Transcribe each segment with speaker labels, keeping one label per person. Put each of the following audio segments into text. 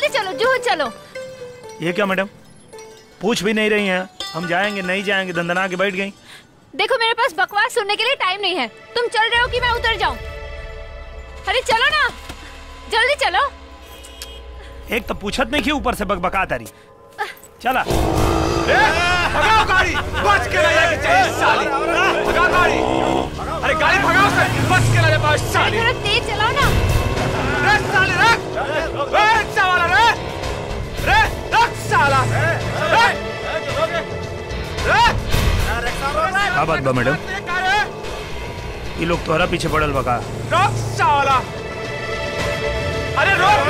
Speaker 1: जल्दी चलो जूहू चलो।
Speaker 2: ये क्या मैडम, पूछ भी नहीं रही हैं? हम जाएंगे नहीं जाएंगे दंदना के बैठ गई।
Speaker 1: देखो मेरे पास बकवास सुनने के लिए टाइम नहीं है। तुम चल रहे हो कि मैं उतर जाऊं? अरे चलो ना, जल्दी चलो।
Speaker 2: एक तो पूछत नहीं कि ऊपर से बकबका तारी। चला
Speaker 3: भगाओ गाड़ी, बच के ले जाके चाहिए साली। भगाओ गाड़ी, अरे गाड़ी भगाओ बच के ले जा पास साली।
Speaker 1: थोड़ा तेज चलाओ ना।
Speaker 3: रे साली रख, रे रिक्शा वाला रे, रे रख साला, रे
Speaker 2: क्या बात बा मैडम? ये लोग तोहरा पीछे पड़ल बका।
Speaker 3: रोक साला, अरे रोक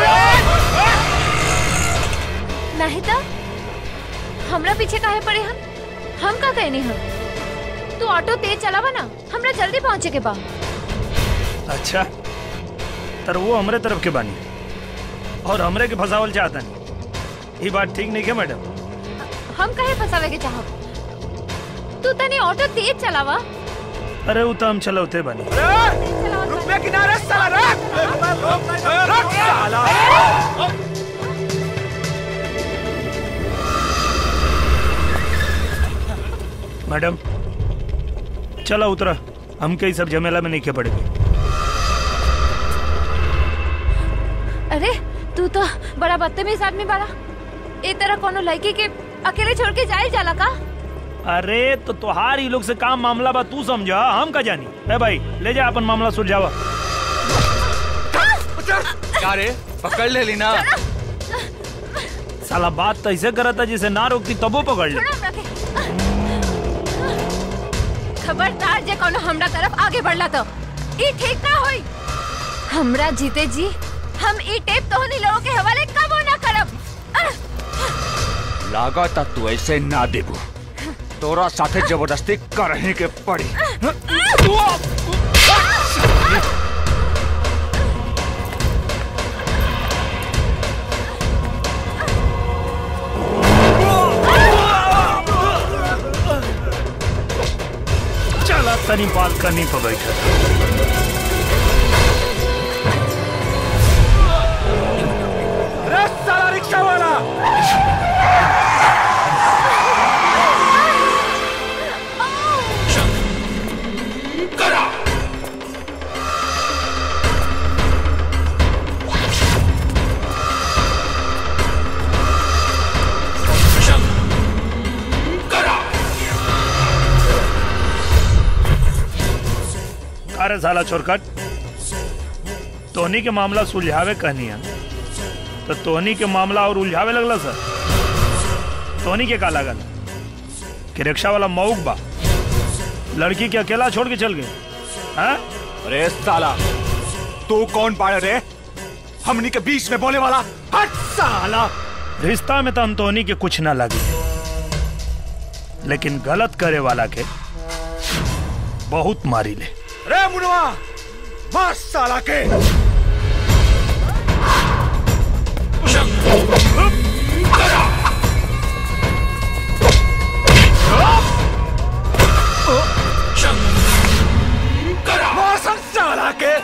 Speaker 1: नहीं तो हमरा पीछे काहे पड़े हम का कहने हम? तू ऑटो तेज चलावा ना, हमरा जल्दी पहुँचे के बा।
Speaker 2: अच्छा तर वो हमरे तरफ के बानी और हमरे के फसावल चाहता नहीं। ये बात ठीक नहीं है मैडम।
Speaker 1: हम काहे फसावे के चाहब? तू तनी ऑटो तेज चलावा।
Speaker 2: अरे वो तो हम चलौते बानी।
Speaker 3: रुपये किनारे साला रख साला।
Speaker 2: मैडम चलो उतरा, हम कई सब झमेला में नहीं के पड़ेंगे।
Speaker 1: अरे तू तो बड़ा बदतमीज आदमी बाड़ा। ए तरह कोनो लड़की के अकेले छोड़ के जाए जाला का?
Speaker 2: अरे तो तुहार ही लोग से काम मामला बा, तू समझा, हम का जानी। ए भाई ले जा अपन मामला सुलझावा।
Speaker 3: क्या रे पकड़ ले ली ना?
Speaker 2: साला बात तो ऐसे करता जिसे ना रोकती तबो पकड़ ले।
Speaker 1: खबरदार जे कोनो हमरा तरफ आगे बढ़ला तो ई ठीक ना होई। हमरा जीते जी हम ई टेप तोहनी लोगों के हवाले कबो ना करब।
Speaker 3: लागत तू ऐसे ना देबू, तोरा साथे जबरदस्ती करही के पड़ी।
Speaker 2: चला तनी बालकनी पर बैठा
Speaker 3: अरे साला रिक्शा वाला,
Speaker 2: अरे साला छोरकट, तोहनी के मामला सुलझावे कहनी है तो तोहनी के मामला और उलझावे लगला सर। तोहनी के का लागल कि रिक्शा वाला मऊक बा, लड़की के अकेला छोड़ के चल गए? हाँ?
Speaker 3: अरे साला तू कौन पाड़े रे, हमनी के बीच में बोले वाला? हट साला।
Speaker 2: रिश्ता में तो हम तोहनी के कुछ ना लगे, लेकिन गलत करे वाला के बहुत मारी ले।
Speaker 3: रे मुनवा मार साला के। मार साला के।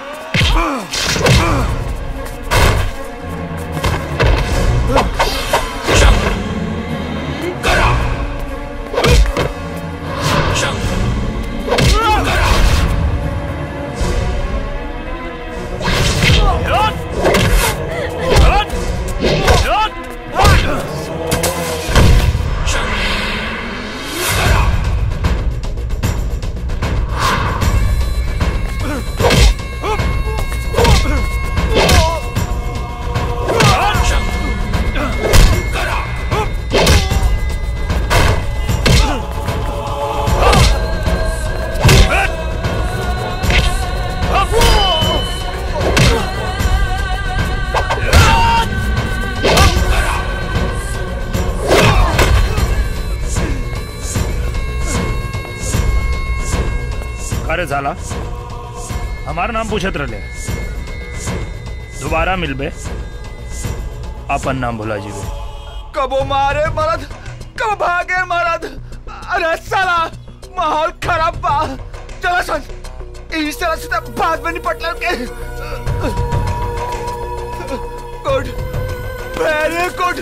Speaker 2: अरे साला हमारा नाम पूछत रहे, दोबारा मिलबे अपन नाम भुला जीवे।
Speaker 3: कबो मारे मरद, कब भागे मरद। अरे साला माहौल खराब बा, चला सन इस तरह से बाद में निपट लेंगे। Good very good.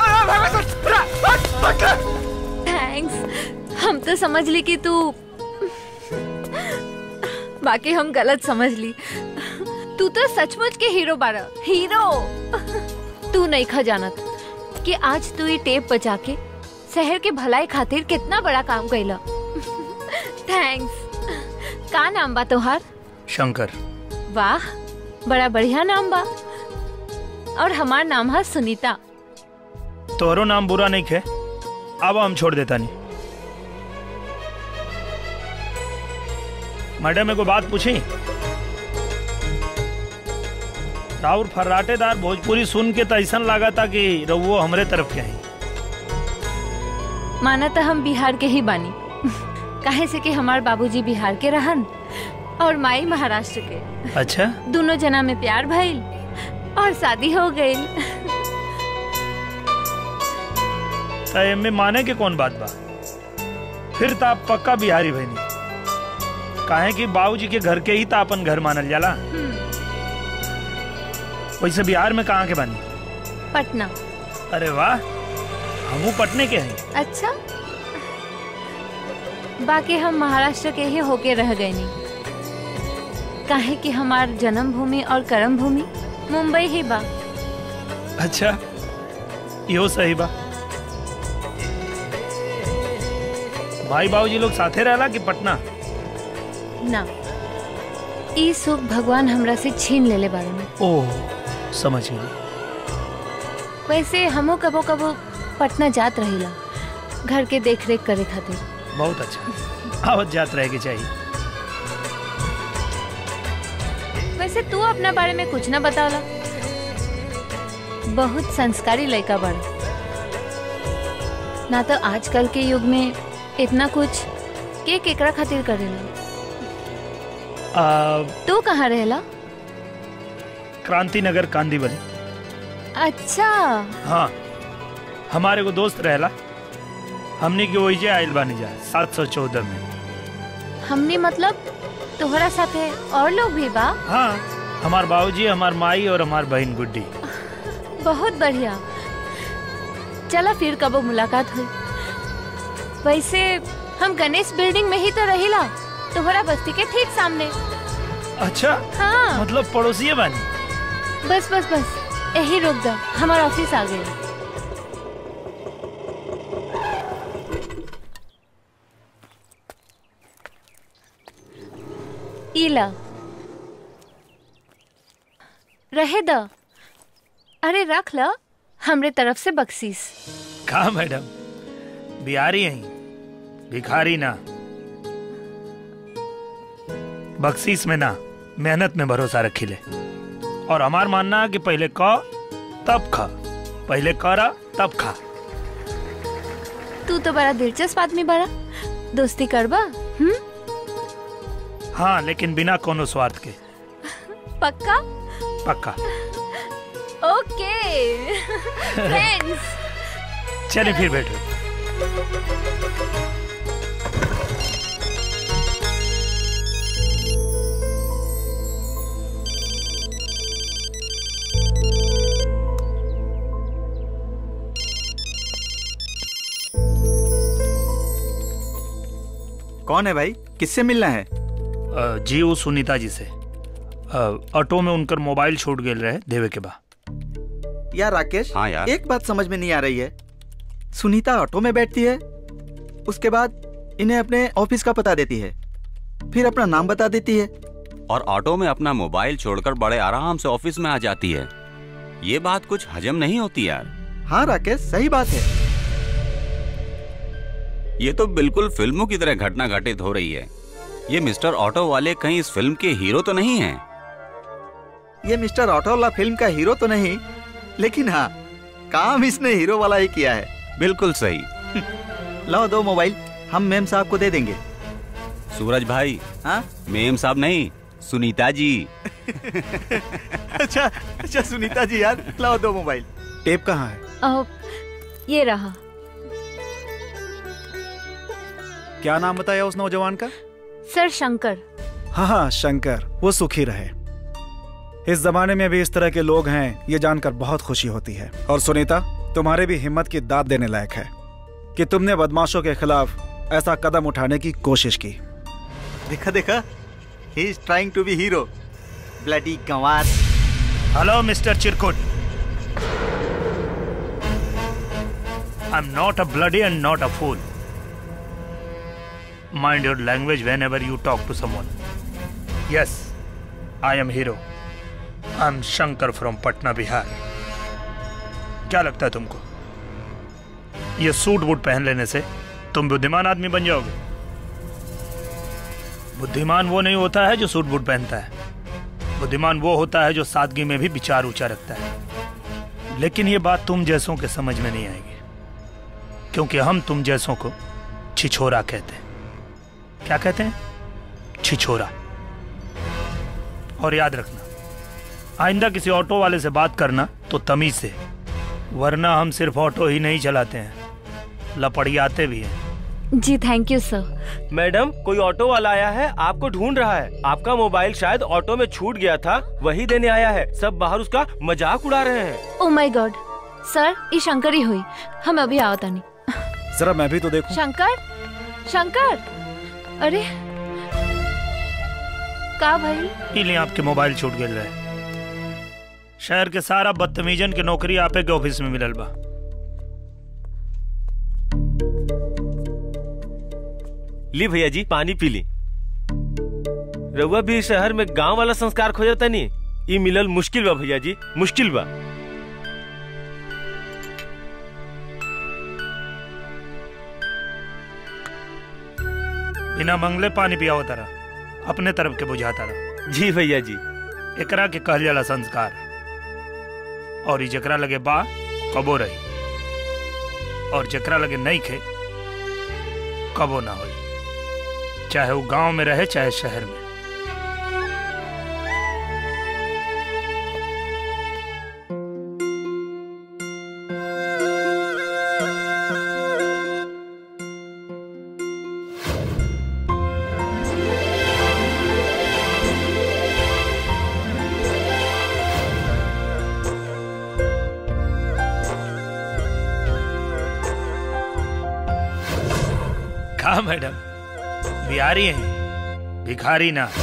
Speaker 1: थैंक्स। हम तो समझ ली कि तू, बाकी हम गलत समझ ली। तू तो सचमुच के हीरो बारा, हीरो। तू नहीं खजानत कि आज तू ये टेप बचा के शहर के भलाई खातिर कितना बड़ा काम कैला। थैंक्स। का नाम बा तोहार?
Speaker 2: शंकर।
Speaker 1: वाह, बड़ा बढ़िया नाम बा। और हमार नाम है सुनीता।
Speaker 2: तोहरो नाम बुरा नहीं खे, अब हम छोड़ देता नहीं। मैडम एगो बात पूछी? राउर फर्राटेदार भोजपुरी सुन के तो ऐसा लगा था कि रउओ हमरे तरफ के हैं।
Speaker 1: माना तो हम बिहार के ही बानी। काहे से कि हमार बाबूजी बिहार के रहन और माई महाराष्ट्र के।
Speaker 2: अच्छा।
Speaker 1: दोनों जना में प्यार भइल और शादी हो गई।
Speaker 2: में माने के कौन बात बा? फिर तो आप पक्का बिहारी भईनी। काहे कि बाबूजी के घर के ही तो अपन घर मानल जाला। वैसे बिहार में कहाँ के बानी?
Speaker 1: पटना।
Speaker 2: अरे वाह, हमू पटने के हैं।
Speaker 1: अच्छा, बाकी हम महाराष्ट्र के ही होके रह गए नहीं। काहे कि हमार जन्म भूमि और कर्म भूमि मुंबई ही बा।
Speaker 2: अच्छा, यो सही बा। भाई बाबूजी लोग साथे रहला कि पटना?
Speaker 1: ना, ई सुख भगवान हमरा से छीन लेले बारे में।
Speaker 2: ओह, समझ गई।
Speaker 1: वैसे हमो कबो कबो पटना जात रहिला घर के देख रेख करे खातिर।
Speaker 2: बहुत अच्छा, आवत जात रहे के चाहिए।
Speaker 1: वैसे तू अपना बारे में कुछ ना बतावला। बहुत संस्कारी लड़का बड़ा। ना तो आजकल के युग में इतना कुछ के केकरा खातिर करेला। तू कहाँ रहेला?
Speaker 2: क्रांति नगर कांदीवली।
Speaker 1: अच्छा।
Speaker 2: हाँ, हमारे को दोस्त रहला, हमने की वही आयल बानी जा 714 में।
Speaker 1: हमने मतलब तोहरा साथे और लोग भी बा?
Speaker 2: हाँ, हमार बाबूजी, हमार माई और हमार बहन गुड्डी।
Speaker 1: बहुत बढ़िया। चला फिर कबो मुलाकात हुई। वैसे हम गणेश बिल्डिंग में ही तो रहिला, तोहरा बस्ती के ठीक सामने।
Speaker 2: अच्छा।
Speaker 1: हाँ,
Speaker 2: मतलब पड़ोसी बानी।
Speaker 1: बस बस बस यही रुक जा, हमारा ऑफिस आ गया। इला रहे द। अरे रख ला, हमरे तरफ से बख्शीश।
Speaker 2: कहा मैडम, बिहारी हैं, भिखारी ना। बख्शीश में ना, मेहनत में भरोसा रखिले। और हमार मानना है कि पहले क तब खा, पहले करा तब खा।
Speaker 1: तू तो बड़ा दिलचस्प आदमी बड़ा। दोस्ती करबा?
Speaker 2: हाँ, लेकिन बिना कोनो स्वार्थ के।
Speaker 1: पक्का?
Speaker 2: पक्का।
Speaker 1: Okay friends.
Speaker 2: चलिए फिर बैठो।
Speaker 3: कौन है भाई? किससे मिलना है?
Speaker 2: जी वो सुनीता जी से। ऑटो में उनकर मोबाइल छूट गेल रहे देवे के बा।
Speaker 3: यार राकेश।
Speaker 4: हाँ यार।
Speaker 3: एक बात समझ में नहीं आ रही है। सुनीता ऑटो में बैठती है, उसके बाद इन्हें अपने ऑफिस का पता देती है, फिर अपना नाम बता देती है,
Speaker 4: और ऑटो में अपना मोबाइल छोड़कर बड़े आराम से ऑफिस में आ जाती है। ये बात कुछ हजम नहीं होती यार।
Speaker 3: हाँ राकेश, सही बात है।
Speaker 4: ये तो बिल्कुल फिल्मों की तरह घटना घटित हो रही है। ये मिस्टर ऑटो वाले कहीं इस फिल्म के हीरो तो नहीं हैं?
Speaker 3: ये मिस्टर ऑटो वाला फिल्म का हीरो तो नहीं, लेकिन हाँ, काम इसने हीरो वाला ही किया है।
Speaker 4: बिल्कुल सही।
Speaker 3: लो दो मोबाइल, हम मेम साहब को दे देंगे।
Speaker 4: सूरज भाई।
Speaker 3: हाँ?
Speaker 4: मेम साहब नहीं, सुनीता जी।
Speaker 3: अच्छा अच्छा सुनीता जी यार, लाओ दो मोबाइल।
Speaker 5: टेप कहाँ है?
Speaker 1: ये रहा।
Speaker 5: क्या नाम बताया उस नौजवान का?
Speaker 1: सर शंकर।
Speaker 5: हाँ हाँ शंकर, वो सुखी रहे। इस जमाने में भी इस तरह के लोग हैं, ये जानकर बहुत खुशी होती है। और सुनीता, तुम्हारे भी हिम्मत की दाद देने लायक है कि तुमने बदमाशों के खिलाफ ऐसा कदम उठाने की कोशिश की।
Speaker 6: देखा देखा, he is trying to be hero. Bloody गंवार।
Speaker 2: हेलो मिस्टर चिरकुट, I am not a bloody and not a fool. Mind your language whenever you talk to someone. Yes, I am hero. I am Shankar from Patna, Bihar. क्या लगता है तुमको ये suit boot पहन लेने से तुम बुद्धिमान आदमी बन जाओगे? बुद्धिमान वो नहीं होता है जो सूट बूट पहनता है। बुद्धिमान वो होता है जो सादगी में भी विचार ऊंचा रखता है। लेकिन ये बात तुम जैसों के समझ में नहीं आएगी, क्योंकि हम तुम जैसों को छिछोरा कहते हैं। क्या कहते हैं? छिछोरा। और याद रखना, आइंदा किसी ऑटो वाले से बात करना तो तमीज से, वरना हम सिर्फ ऑटो ही नहीं चलाते हैं, लपड़ियाते भी हैं।
Speaker 1: जी थैंक यू सर।
Speaker 7: मैडम, कोई ऑटो वाला आया है, आपको ढूंढ रहा है। आपका मोबाइल शायद ऑटो में छूट गया था, वही देने आया है। सब बाहर उसका मजाक उड़ा रहे हैं।
Speaker 1: ओह माय गॉड सर, ये शंकर ही हुई। हम अभी आओ तानी।
Speaker 5: जरा मैं भी तो देखूं।
Speaker 1: शंकर, शंकर, अरे का भाई?
Speaker 2: इलिए आपके मोबाइल छूट गए रहे। शहर के सारा बदतमीजन के नौकरी आपे के ऑफिस में मिलल बा।
Speaker 7: ली भैया जी, पानी पी ली। रउआ भी शहर में गांव वाला संस्कार खोजता नहीं, ये मिलल मुश्किल बा भैया जी, मुश्किल बा।
Speaker 2: बिना मंगले पानी पियाओ तारा, अपने तरफ के बुझाता रहा।
Speaker 7: जी भैया जी।
Speaker 2: एकरा के कहल जाला संस्कार। और जकरा लगे बा कबो रही, और जकरा लगे नहीं खे कबो ना होई, चाहे वो गांव में रहे चाहे शहर में। कहा मैडम, बिहारी हैं, भिखारी ना।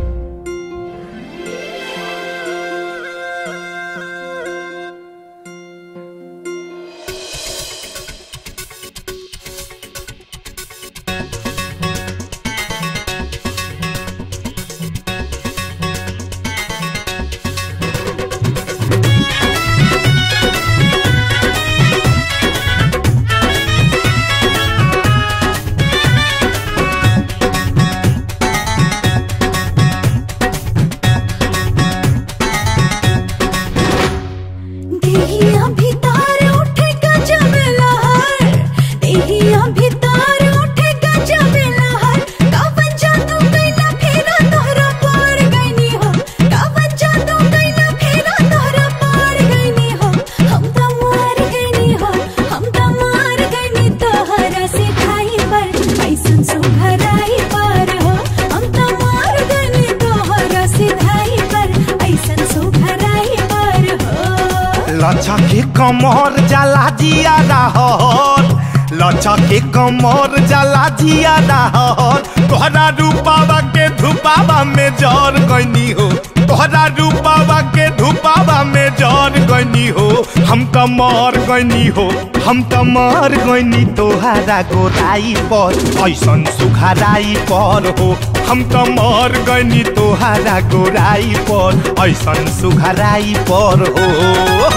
Speaker 8: लचके कमर जाला जिया रहर, लचके कमर जाला जिया रहर। तोहरा रूपावा के धुपावा में जर गईनी हो, तोहरा रूपावा के धुपावा में जर गईनी हो। हम तो मर गईनी हो, हम तो मर गईनी तोहरा गोराई पर, ऐसन सुघराई पर हो। हम तो मर गईनी तोहरा गोराई पर, ऐसन सुघराई पर हो।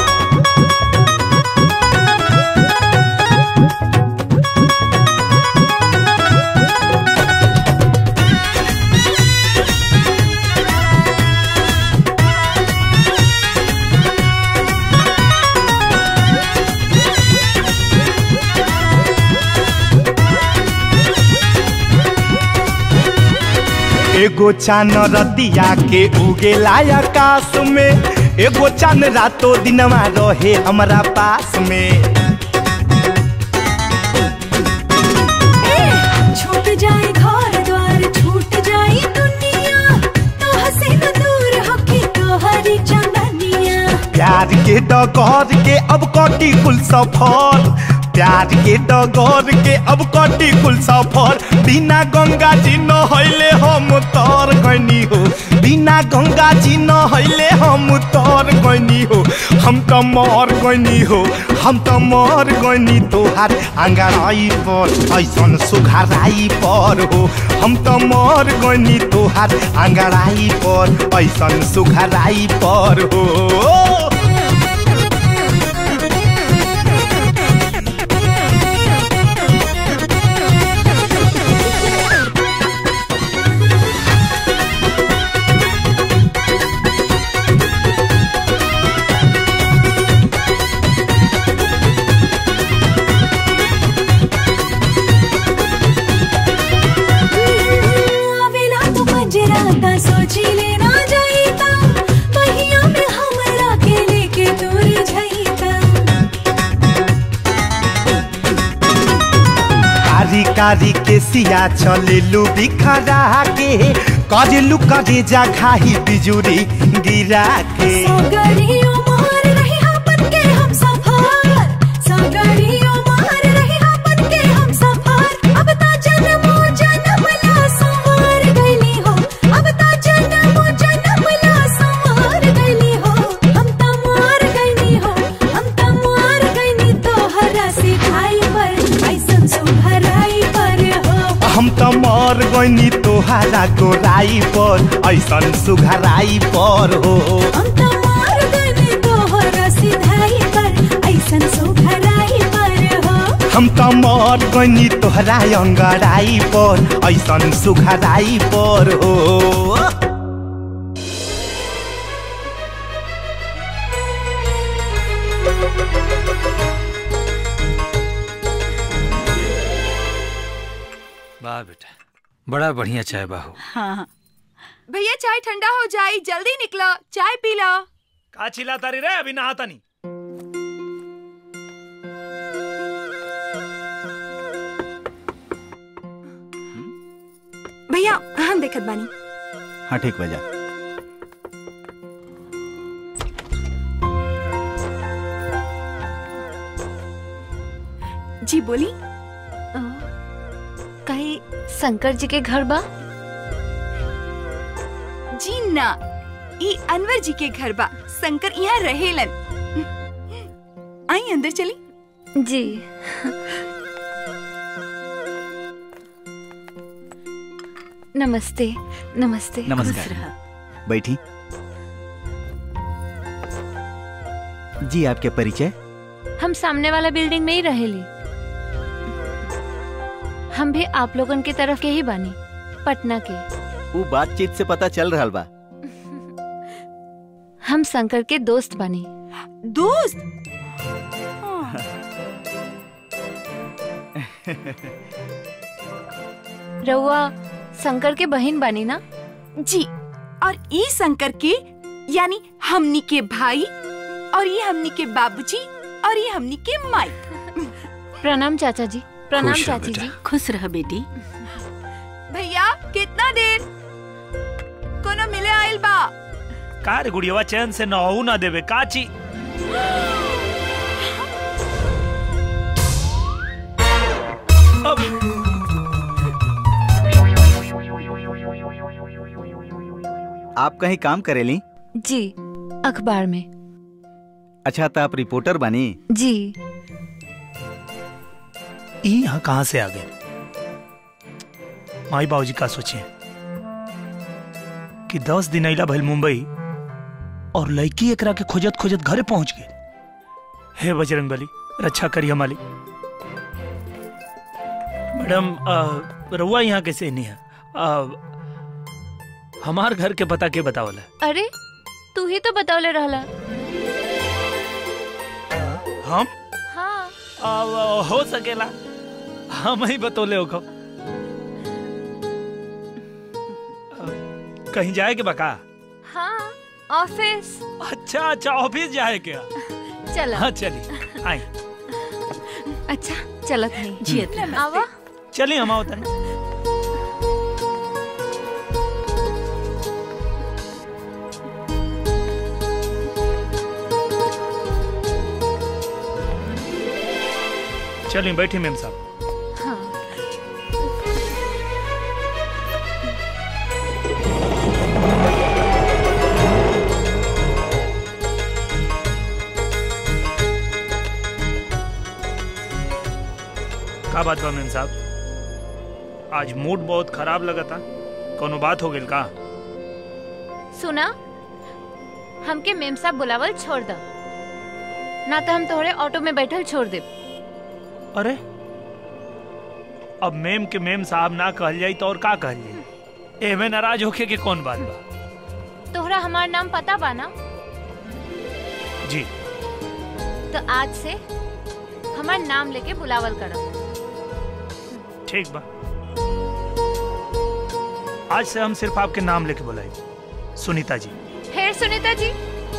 Speaker 8: एगो चान रतिया के उगेला आकाश में, एगो चान रातों दिनवा रहे हमरा पास में।
Speaker 9: छूट जाए घर द्वार, छूट जाए दुनिया, तो हसीन दूर होके तोहरी
Speaker 8: के डगर के अब कटी कुल सफर, प्यार के डगर के अब कटी कुल सफर। बिना गंगा जी न होइले हम तर गनी हो, बिना गंगा जी न होइले हम तर गनी हो। हम तो मर गनी हो, हम तो मर गनी तोहार अंगड़ाई पर ऐसन सुघराई पर हो। हम तो मर गनी तोहार अंगड़ाई पर ऐसन सुघराई पर हो। कारी के सिया चलेलू बिखरा के, करेलू करे जा घाही बिजुरी गिरा के। हम तो मर गनी तोहारा गोराई पर ऐसन सुघराई पर हो।
Speaker 9: हम तो मर गनी तोहरा सिधाई पर ऐसन सुघराई पर हो।
Speaker 8: हम तो मर गनी तोहरा अंगड़ाई पर ऐसन सुघराई पर हो।
Speaker 10: वाह बेटा, बड़ा बढ़िया चाय बाहू।
Speaker 11: हाँ भैया चाय ठंडा हो जाए, जल्दी निकलो, चाय पी लो।
Speaker 2: का चिल्लाता रही रे, अभी नहाता नहीं।
Speaker 11: भैया हम देखत बानी।
Speaker 6: हाँ ठीक बजा।
Speaker 11: जी बोली।
Speaker 1: कहीं शंकर जी के घर बा?
Speaker 11: जी ना, ई अनवर जी के घर बा। शंकर यहाँ रहेलन। आई अंदर चली।
Speaker 1: जी नमस्ते। नमस्ते।
Speaker 6: नमस्कार, बैठी। जी आपके परिचय?
Speaker 1: हम सामने वाला बिल्डिंग में ही रहेली। हम भी आप लोगन के तरफ के ही बानी, पटना के।
Speaker 6: वो बातचीत से पता चल रहा बा।
Speaker 1: हम शंकर के दोस्त बानी।
Speaker 11: दोस्त?
Speaker 1: रउआ शंकर के बहन बानी ना?
Speaker 11: जी, और ये शंकर के यानी हमनी के भाई, और ये हमनी के बाबूजी, और ये हमनी के माई।
Speaker 1: प्रणाम चाचा जी। प्रणाम चाची जी।
Speaker 12: खुश रह बेटी।
Speaker 11: भैया कितना देर? कोनो मिले आइल बा?
Speaker 2: का रे गुड़ियावा, चैन से नहू ना देवे काची।
Speaker 6: आप कहीं काम करेली?
Speaker 1: जी, अखबार में।
Speaker 6: अच्छा, तो आप रिपोर्टर बनी?
Speaker 1: जी।
Speaker 2: यहाँ कहाँ से आ गए? माई बाबूजी का सोचे कि 10 दिन अइला भइल मुंबई और लड़की एकरा के खोजत खोजत घरे पहुंच गए। हे बजरंगबली, रक्षा करी हमारी। मैडम, रउआ यहाँ कैसे नहीं है? हमार घर के पता के बतावला?
Speaker 1: अरे तू ही तो बतावले रहला।
Speaker 2: हम?
Speaker 1: हाँ।
Speaker 2: हो सकेला हम ही बतौले हो। कहीं जाए के बका?
Speaker 1: हाँ, ऑफिस।
Speaker 2: अच्छा अच्छा, ऑफिस जाए क्या?
Speaker 1: चला।
Speaker 2: हाँ चलिए, आए।
Speaker 1: अच्छा चलत नहीं
Speaker 12: जी।
Speaker 1: आवा।
Speaker 2: चलिए हम आओ तन। चलिए बैठी मेम साहब।
Speaker 1: हाँ।
Speaker 2: का बात बा मेम साहब? आज मूड बहुत खराब लगा था, कोनो बात हो गई का?
Speaker 1: सुना, हमके मेम साहब बुलावल छोड़ द, ना तो हम तोहरे ऑटो में बैठल छोड़ दे।
Speaker 2: अरे अब मेम के मेम साहब ना कहल जाई तो और का कहल जाई? एमे नाराज होके के कौन बात बा?
Speaker 1: तोहरा हमार नाम पता बा ना?
Speaker 2: जी।
Speaker 1: तो आज से हमार नाम लेके बुलावल करो।
Speaker 2: ठीक बा, आज से हम सिर्फ आपके नाम लेके बुलाए, सुनीता जी।
Speaker 1: फिर सुनीता जी?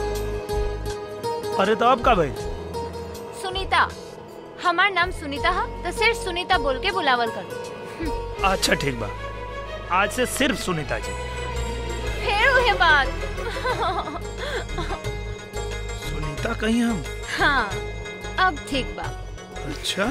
Speaker 2: अरे तो अब का भाई?
Speaker 1: सुनीता, हमार नाम सुनीता है तो सिर्फ सुनीता बोल के बुलावल करो।
Speaker 2: अच्छा ठीक बा, आज से सिर्फ सुनीता जी।
Speaker 1: फिर वही बात।
Speaker 2: सुनीता कहीं हम?
Speaker 1: हाँ, अब ठीक बा।
Speaker 2: अच्छा।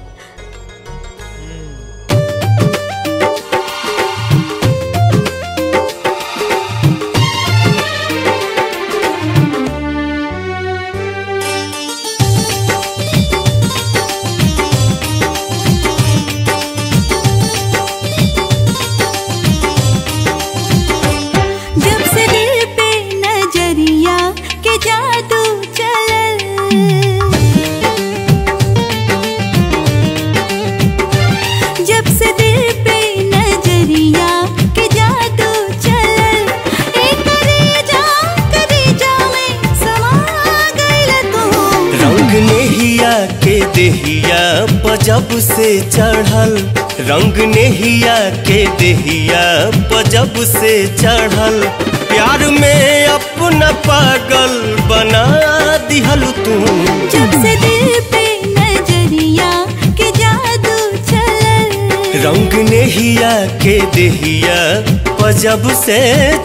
Speaker 12: जब से चढ़ल रंग नेहिया के देहिया जब से चढ़ल प्यार में अपना पागल बना दिहल तू।
Speaker 9: जब से दिल पे नजरिया के जादू चलल
Speaker 12: रंग नेहिया के देहिया जब से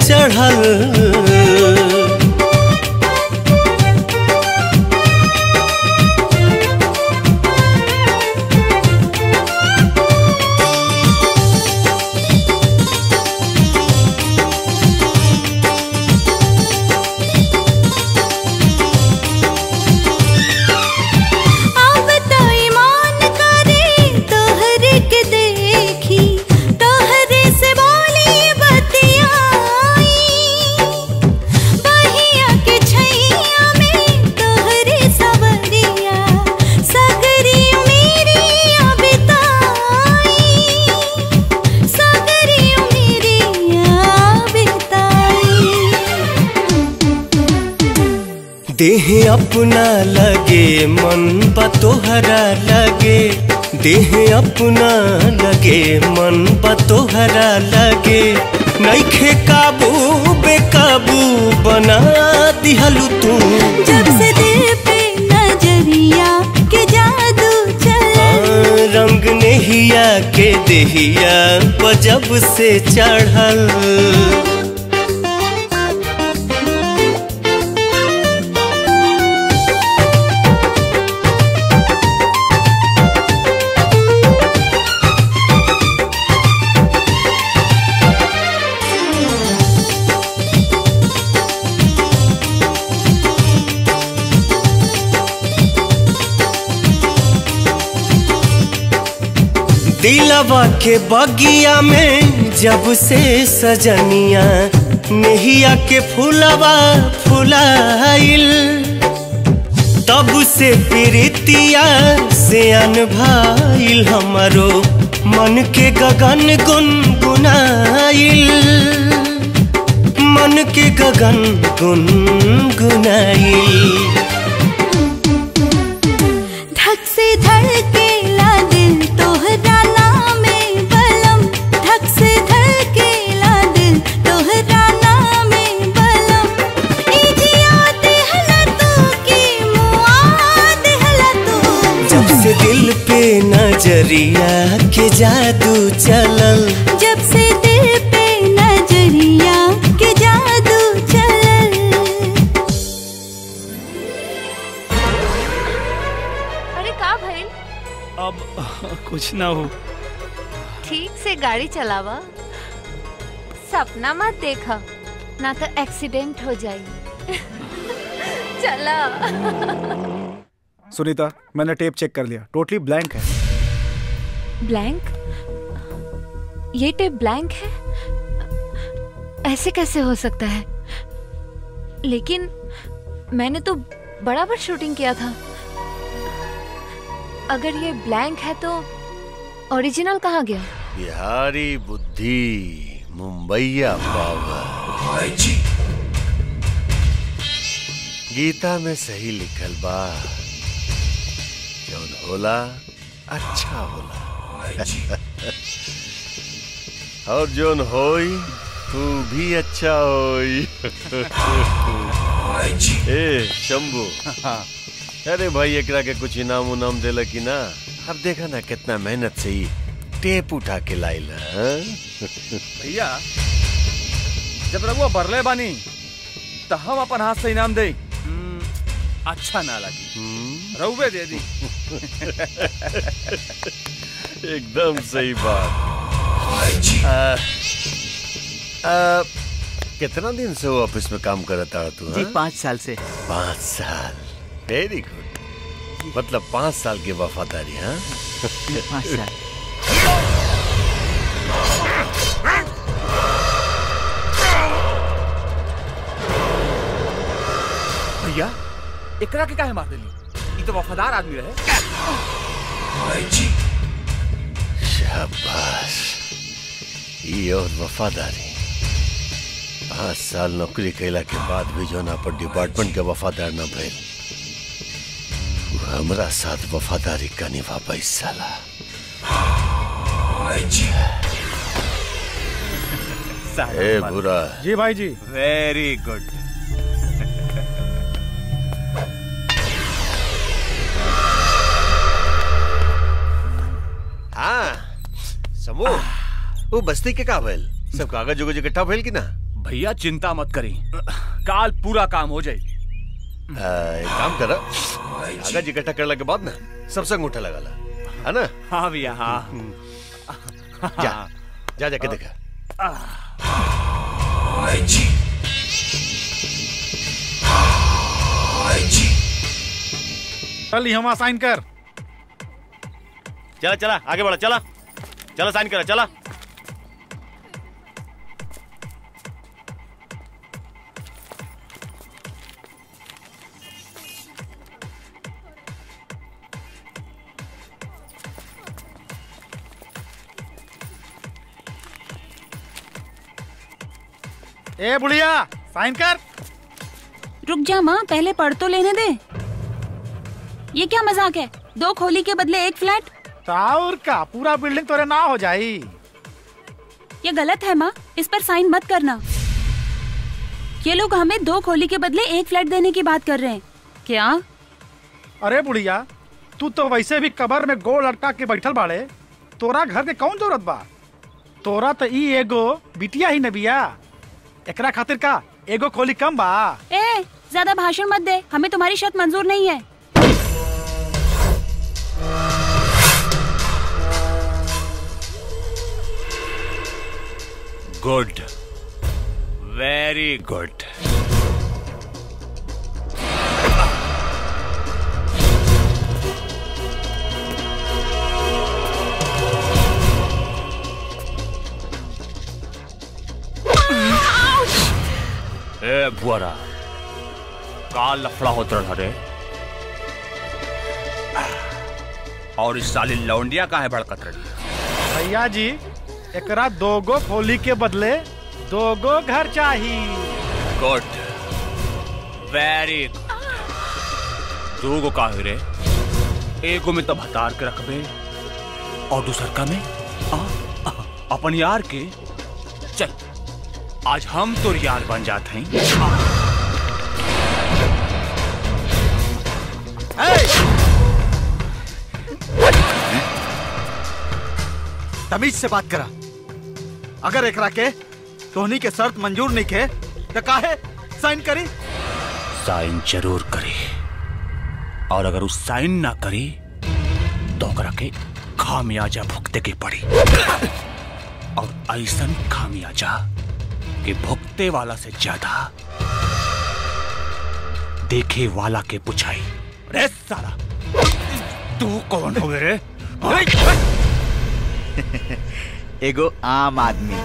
Speaker 12: चढ़ल देह अपना लगे मन बा तोहरा लगे देह अपना लगे मन बा तोहरा लगे नइखे काबू बेकाबू बना दिहलू तू।
Speaker 9: जब से दिल पे नजरिया के जादू चला
Speaker 12: रंग नेहिया के देहिया जब से चढ़ल दिलवा के बगिया में जब से सजनिया नेहिया के फूलवा फुलाइल तब से प्रीतिया से अनभाइल हमारो मन के गगन गुनगुनाइल मन के गगन गुनगुनाइल
Speaker 9: धक से धड़केला दिल तोहरा
Speaker 12: दिल पे नजरिया के जादू चलल
Speaker 9: जब से दिल पे नजरिया के जादू चलल।
Speaker 1: अरे का भइल?
Speaker 2: अब
Speaker 10: कुछ ना हो।
Speaker 1: ठीक से गाड़ी चलावा, सपना मत देखा, ना तो एक्सीडेंट हो जाएगी। चला।
Speaker 5: सुनीता, मैंने टेप चेक कर लिया, टोटली ब्लैंक है।
Speaker 1: ब्लैंक? ये टेप ब्लैंक है? ऐसे कैसे हो सकता है? लेकिन मैंने तो बराबर शूटिंग किया था। अगर ये ब्लैंक है तो ओरिजिनल कहाँ गया?
Speaker 13: बिहारी बुद्धि, मुंबईया पावर। गीता में सही लिखल बा, जौन होला अच्छा होला। और जोन होई तू भी अच्छा होई। ए शंभू, अरे भाई एकरा के कुछ इनाम उनाम देला कि ना? अब देखा ना कितना मेहनत से ही टेप उठा के लाइला।
Speaker 3: भैया जब रघुआ बरले बानी तो हम अपन हाथ से इनाम दे। अच्छा ना लगी, रघुवे दे दी।
Speaker 13: एकदम सही बात। कितना दिन से वो ऑफिस में काम करता है तू?
Speaker 6: जी 5 साल से।
Speaker 13: 5 साल, वेरी गुड। मतलब 5 साल की वफादारी। हाँ
Speaker 6: 5 साल।
Speaker 3: भैया एकरा के काहे मार देली? ये तो वफादार आदमी रहे।
Speaker 13: शाबाश, ये और वफादारी। 5 साल नौकरी कैला के बाद भी जो ना पर डिपार्टमेंट के वफादार न भइल, हमरा साथ वफादारी का निभा पाई साला। ए बुरा।
Speaker 5: जी भाई जी।
Speaker 6: Very good.
Speaker 13: हाँ समूह, वो बस्ती के का भइल? सब कागज उगज इकट्ठा भइल कि ना?
Speaker 3: भैया चिंता मत करी, काल पूरा काम हो जाए।
Speaker 13: एक काम कर, कागज इकट्ठा करने के बाद ना सबसे अंगूठा लगा ला, है ना?
Speaker 3: हाँ भैया हाँ।
Speaker 13: जा जा जाके देखा।
Speaker 5: चल यहाँ साइन कर।
Speaker 7: चला चला आगे बढ़ा, चला चला साइन करा, चला।
Speaker 5: ए बुढ़िया, साइन कर।
Speaker 14: रुक जा माँ, पहले पढ़ तो लेने दे। ये क्या मजाक है? 2 खोली के बदले 1 फ्लैट।
Speaker 5: और का पूरा बिल्डिंग तोरे ना हो जाई।
Speaker 14: ये गलत है माँ, इस पर साइन मत करना। ये लोग हमें 2 खोली के बदले 1 फ्लैट देने की बात कर रहे हैं क्या?
Speaker 5: अरे बुढ़िया, तू तो वैसे भी कबर में गोल लटका के बैठल बाड़े, तोरा घर के कौन जरूरत बा? तोरा तो ई एगो बिटिया ही न बिया, एकरा खातिर का एगो खोली कम बा?
Speaker 14: ए, ज्यादा भाषण मत दे, हमें तुम्हारी शर्त मंजूर नहीं है।
Speaker 13: Good, very good.
Speaker 3: ए बुआरा, काल लफड़ा होता रहा रे। और इस साली लौंडिया काहे भड़कत रही?
Speaker 5: भैया जी, एकरा 2 खोली के बदले 2 घर चाहिए।
Speaker 3: Good, very good. 2 काहे रे? एगो में तब हतार के रखबे और दूसर का में अपन यार के। चल आज हम तो यार बन जाते हैं।
Speaker 6: तमीज से बात करा। अगर एकरा के तोहनी के शर्त मंजूर नहीं के तो काहे साइन करी?
Speaker 3: साइन जरूर करी, और अगर उस साइन ना करी तो ओकरा के खामियाजा भुगते के पड़ी और ऐसन खामियाजा कि भुगते वाला से ज्यादा देखे वाला के पुछाई। रे साला तू कौन हो रे?
Speaker 6: एगो आम आदमी।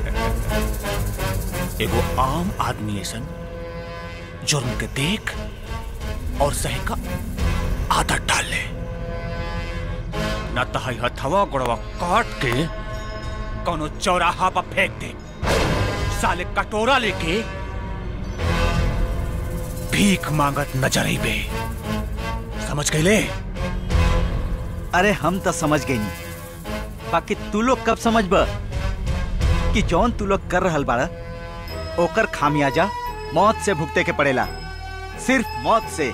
Speaker 3: एगो आम आदमी ऐसन जुर्म के देख और सही का आदत डाल ले, न तहाई हथवा गोड़वा काट के कोनो चौराहा पर फेंक दे। साले कटोरा लेके भीख मांगत नजर आई बे। समझ गए ले?
Speaker 6: अरे हम तो समझ गई नहीं, बाकी तू लोग कब समझ बा कि जौन तू लोग कर रहल बाड़ा ओकर खामियाजा मौत से भुगते के पड़ेला, सिर्फ मौत से।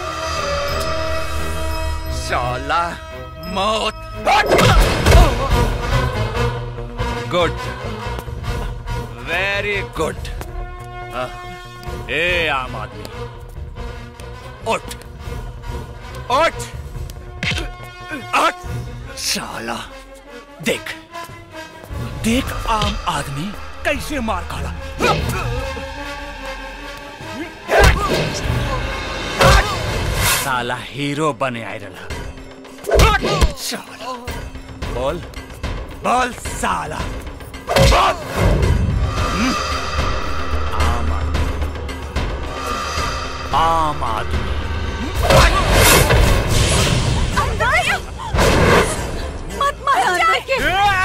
Speaker 3: साला मौत। Good, very good. ए आम आदमी, उठ उठ उठ। साला देख देख आम आदमी कैसे मार खाला। साला हीरो बने आए रहा। साला बोल बोल साला बोल। आम आदमी
Speaker 9: मत मार जाके।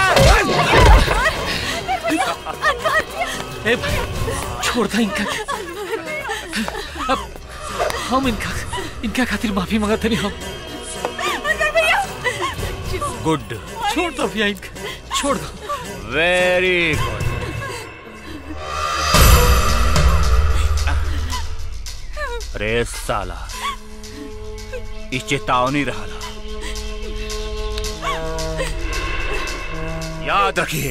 Speaker 10: ए भाई छोड़ दे इनका। अब हम इनका खातिर माफी मांगत नहीं हम।
Speaker 3: गुड,
Speaker 10: छोड़ दो भैया इनका, छोड़ दो।
Speaker 3: Very good. अरे साला इस चेतावनी रहा। याद रखिए,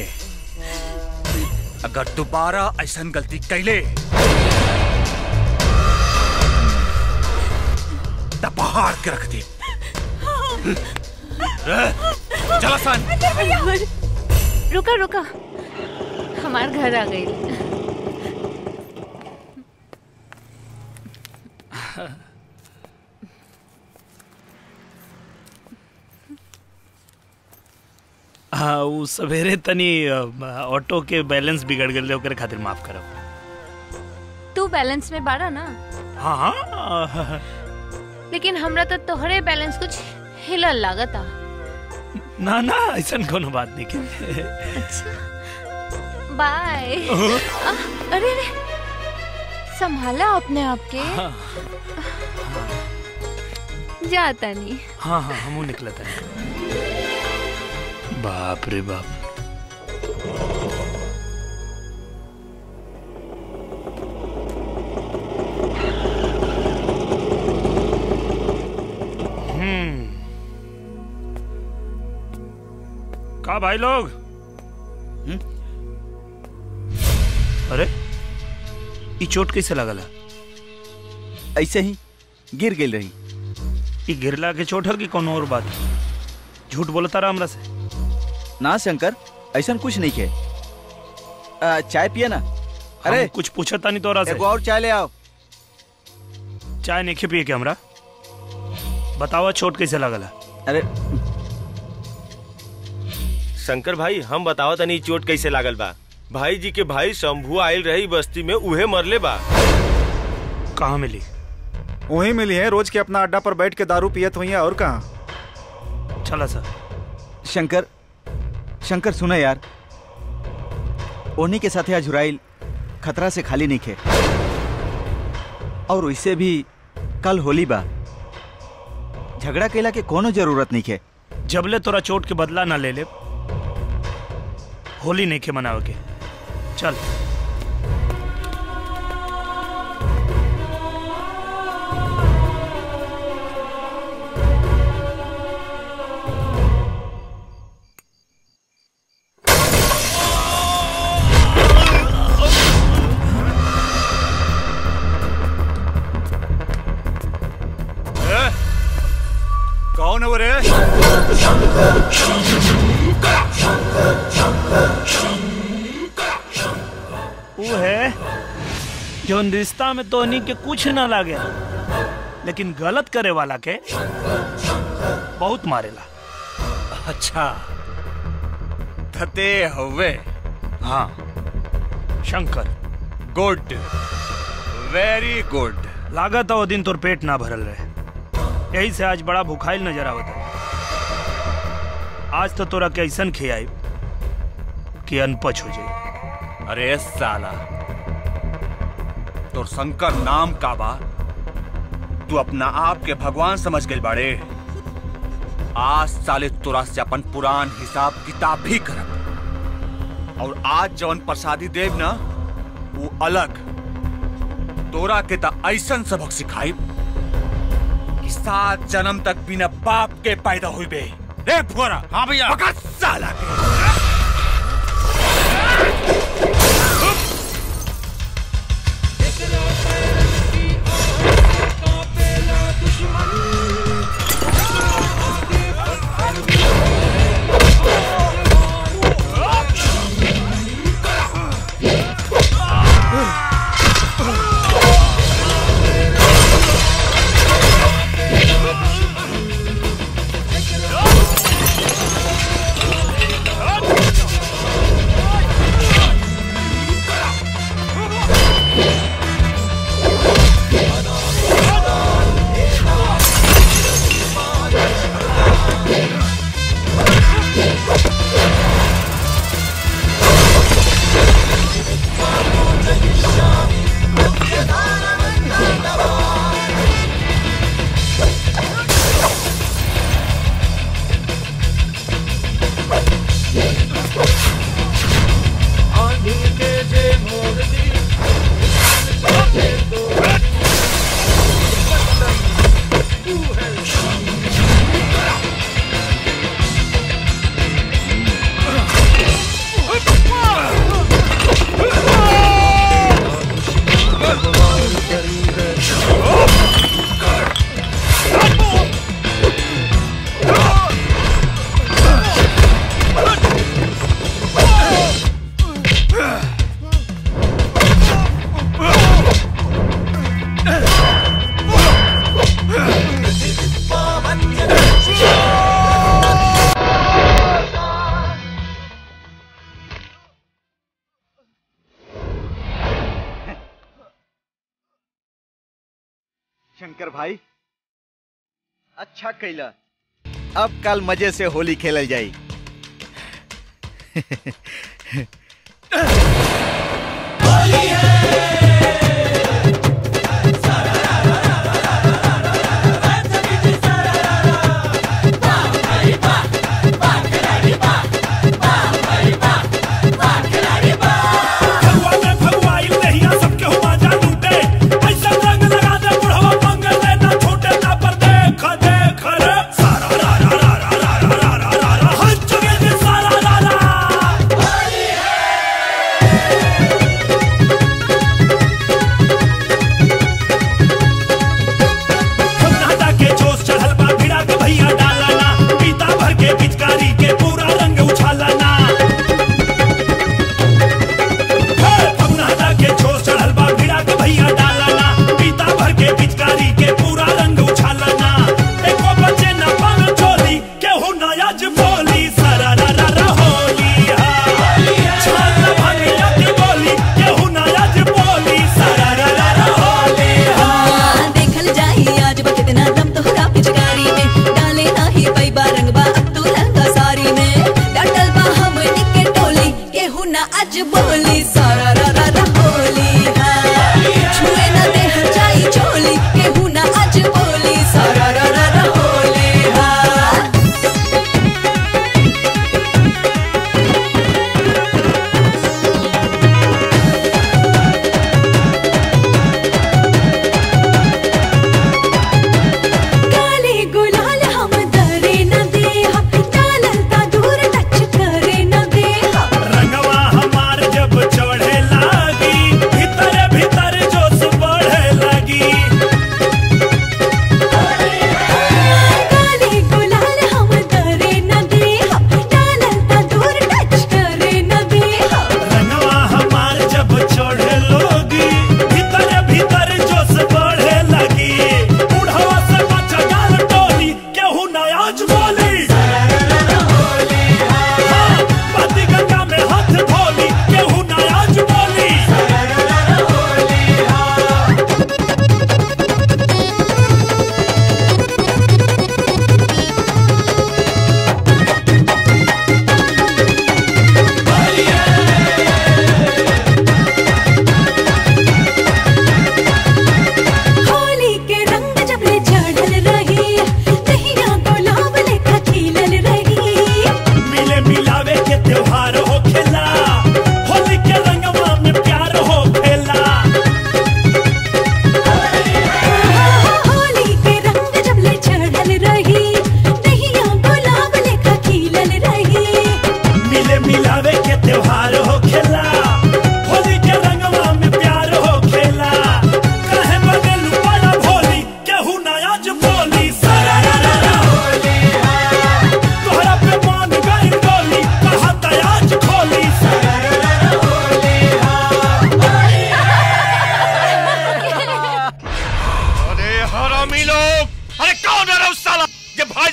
Speaker 3: अगर दोबारा ऐसा गलती कैले तो पहाड़ के रख दे। चला सन।
Speaker 1: रुका रुका, हमार घर आ गई।
Speaker 2: हाँ, वो सवेरे तनी ऑटो के बैलेंस बिगड़ गए, ओकरे खातिर माफ करो।
Speaker 1: तू बैलेंस में बाड़ा ना?
Speaker 2: हाँ हाँ,
Speaker 1: लेकिन हमरा तो तोहरे बैलेंस कुछ हिलल लागता।
Speaker 2: ना ना, ऐसा कोनो बात नहीं के।
Speaker 1: अच्छा बाय। अरे रे, संभाला अपने आप के। जाता नहीं।
Speaker 2: हाँ हाँ, हमू निकलता है। बाप रे बाप। का भाई लोग? अरे ये चोट कैसे लगल?
Speaker 6: ऐसे ही गिर गई रही।
Speaker 2: ये गिरला के चोट है कि कौन और बात? झूठ बोलता रहा हमरा से।
Speaker 6: ना शंकर, ऐसा कुछ नहीं के। चाय पिए ना।
Speaker 2: अरे कुछ पूछा था नहीं तोरा से।
Speaker 6: एगो और चाय ले आओ।
Speaker 2: चाय नहीं पिए के हमरा? बताओ चोट कैसे लगल?
Speaker 6: अरे
Speaker 7: शंकर भाई, हम बताओ तनी चोट कैसे लागल बा। भाई जी के भाई शंभू आयल रही बस्ती में, उहे मरले बा।
Speaker 2: कहाँ मिली?
Speaker 5: वही मिली है, रोज के अपना अड्डा पर बैठ के दारू पियत हुई है। और कहाँ?
Speaker 2: चला सर।
Speaker 6: शंकर सुना यार, ओनी के साथ अजुराइल खतरा से खाली नहीं खे। और वैसे भी कल होली बा, झगड़ा केला के कोनो जरूरत नहीं खे।
Speaker 2: जबले तोरा चोट के बदला ना ले ले, होली नहीं के मनावे के। चल।
Speaker 3: कौन है वो रे?
Speaker 2: वो है जो रिश्ता में तोहनी के कुछ ना लागे, लेकिन गलत करे वाला के बहुत मारेला।
Speaker 3: अच्छा थते हवे।
Speaker 2: हाँ शंकर।
Speaker 3: Good, very good.
Speaker 2: लागत है वो दिन तोर पेट ना भरल रहे, यही से आज बड़ा भूखाइल नजर आवत है। आज तो तोरा के ऐसन खियाई कि अनपच हो जाए।
Speaker 3: अरे साला, तोर शंकर नाम का बा? तू अपना आप के भगवान समझ गए बाड़े। आज साले तोरा से अपन पुरान हिसाब किताब भी करब, और आज जवन प्रसादी देव ना वो अलग। तोरा के ता ऐसन सबक सिखाई कि 7 जन्म तक बिना बाप के पैदा हुई बे। रे फुरा।
Speaker 5: हाँ भैया।
Speaker 3: पकड़ साला के।
Speaker 6: शंकर भाई अच्छा कैला, अब कल मजे से होली खेलल जाई। होली है।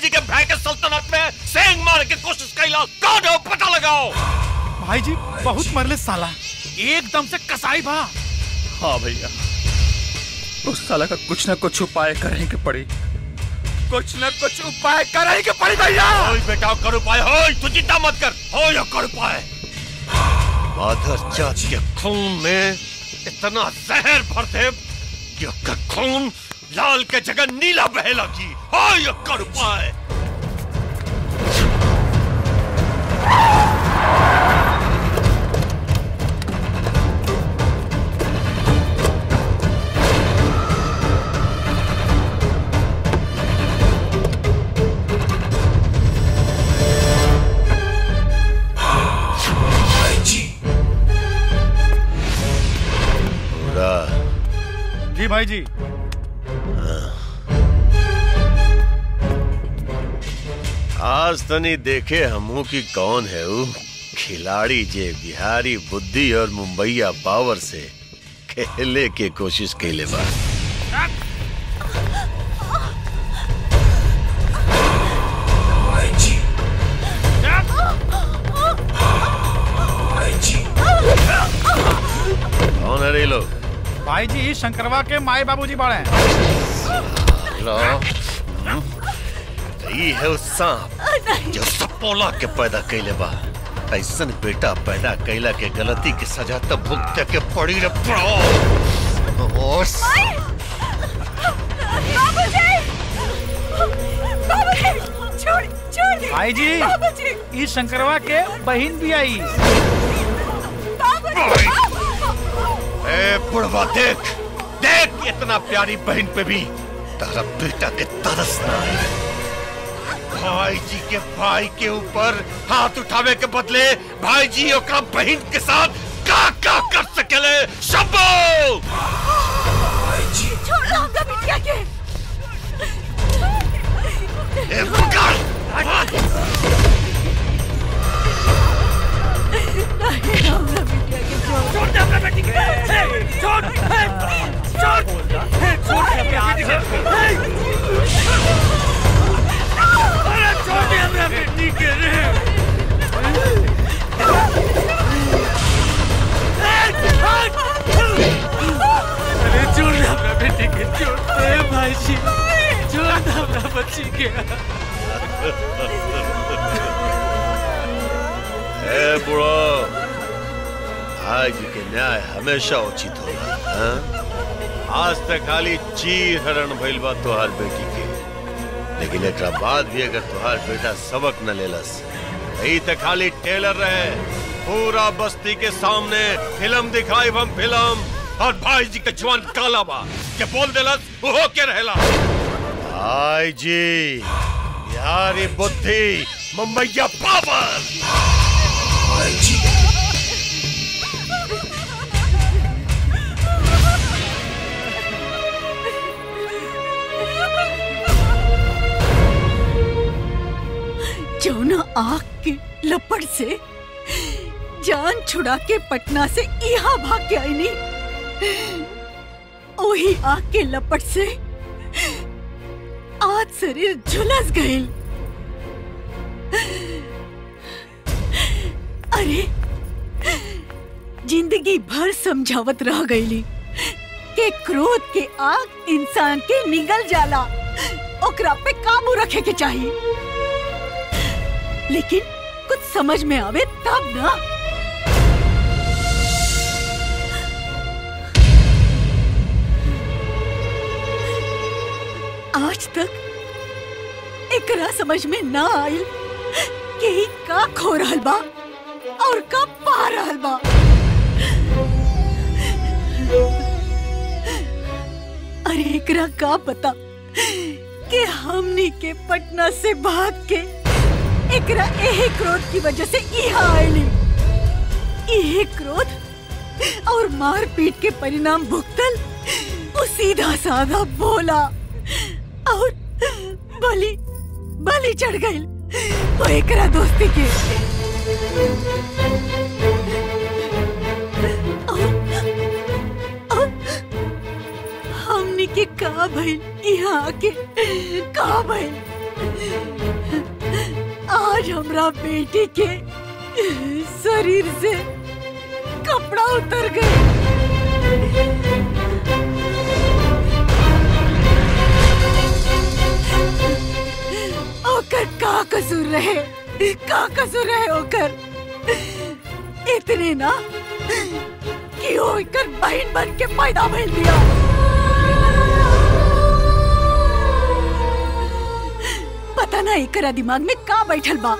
Speaker 13: जी के भाई के सल्तनत में सेंग मार के कोशिश कैला। कौन हो पता लगाओ।
Speaker 5: भाई जी बहुत मरले साला, एकदम से कसाई भा।
Speaker 3: हाँ भैया, उस साला का कुछ न कुछ उपाय करें के पड़ी, कुछ न कुछ उपाय करें के पड़ी भैया।
Speaker 13: ओए बेटा कर उपाय हो, तू चिंता मत कर, हो या कर उपाय। माधर जात के खून में इतना जहर भर दे कि उसका खून लाल के जगह नीला बहे लगी। हो या कर उपाय।
Speaker 5: जी भाई जी।
Speaker 13: आज तनी देखे हमू की कौन है वो खिलाड़ी जे बिहारी बुद्धि और मुंबईया पावर से खेले के कोशिश कैले बा। कौन है रे लोग?
Speaker 5: भाई जी शंकरवा के माए बाबूजी बड़े हैं।
Speaker 13: ये है उस सांप जो सपोला के पैदा कैले बा। ऐसन बेटा पैदा कैला के गलती की सजा तब भुगते के पड़ी रे प्रो।
Speaker 5: भाई जी ये शंकरवा के बहन भी आई।
Speaker 13: ए बुढ़वा देख देख, इतना प्यारी बहन पे भी तारा बेटा के तरस ना है। भाई जी के भाई के ऊपर हाथ उठावे के बदले भाई जी ओकरा बहन के साथ का कर सकेले। शंभू
Speaker 9: छोड़ दो हमका बिटिया के।
Speaker 13: ए पकड़।
Speaker 9: नहीं हमका बिटिया के छोड़ दे हमका बेटी के। छोड़ छोड़ छोड़ हमका बेटी के। अरे छोड़ दे हमका बेटी के रे।
Speaker 10: अरे छोड़ दे हमरा बेटी के, छोड़ दे भाई जी, छोड़ दे हमरा बच्ची के।
Speaker 13: ए बुढ़ो, आज के न्याय हमेशा उचित होगा। हाँ? आज तक खाली चीर हरण भइल बा तोहार बेटी के, लेकिन एक बाद भी अगर तोहार बेटा सबक न लेलस, यही तक खाली टेलर रहे। पूरा बस्ती के सामने फिल्म दिखाई हम फिल्म, और भाई जी के जवान काला बा के बोल देलस वो के रहेला। भाई जी यारी बुद्धि मुंबईया पावर। भाई जी
Speaker 9: जौना आग के लपट से जान छुड़ा के पटना से यहाँ भाग के आई नहीं, वही आग के लपट से आज शरीर झुलस गई। अरे जिंदगी भर समझावत रह गईली कि क्रोध के आग इंसान के निगल जाला, ओकरा पे काबू रखे के चाहिए। लेकिन कुछ समझ में आवे तब ना। आज तक एकरा समझ में ना आइल कि ही का खो रहल बा और का पा रहल बा। अरे एकरा का पता कि हमनी के पटना से भाग के एकरा यही क्रोध की वजह से यहाँ आयली। यही क्रोध और मारपीट के परिणाम भुगतल वो सीधा साधा बोला और बलि चढ़ गई वो एकरा दोस्ती के। और हमनी के का भइल यहाँ आके का भइल आज हमरा बेटी के शरीर से कपड़ा उतर गए। ओकर का कसूर रहे, का कसूर रहे ओकर? इतने ना कि वो एकर बहन बन के पैदा भइल दिया। पता ना एकरा दिमाग में का बैठल बा,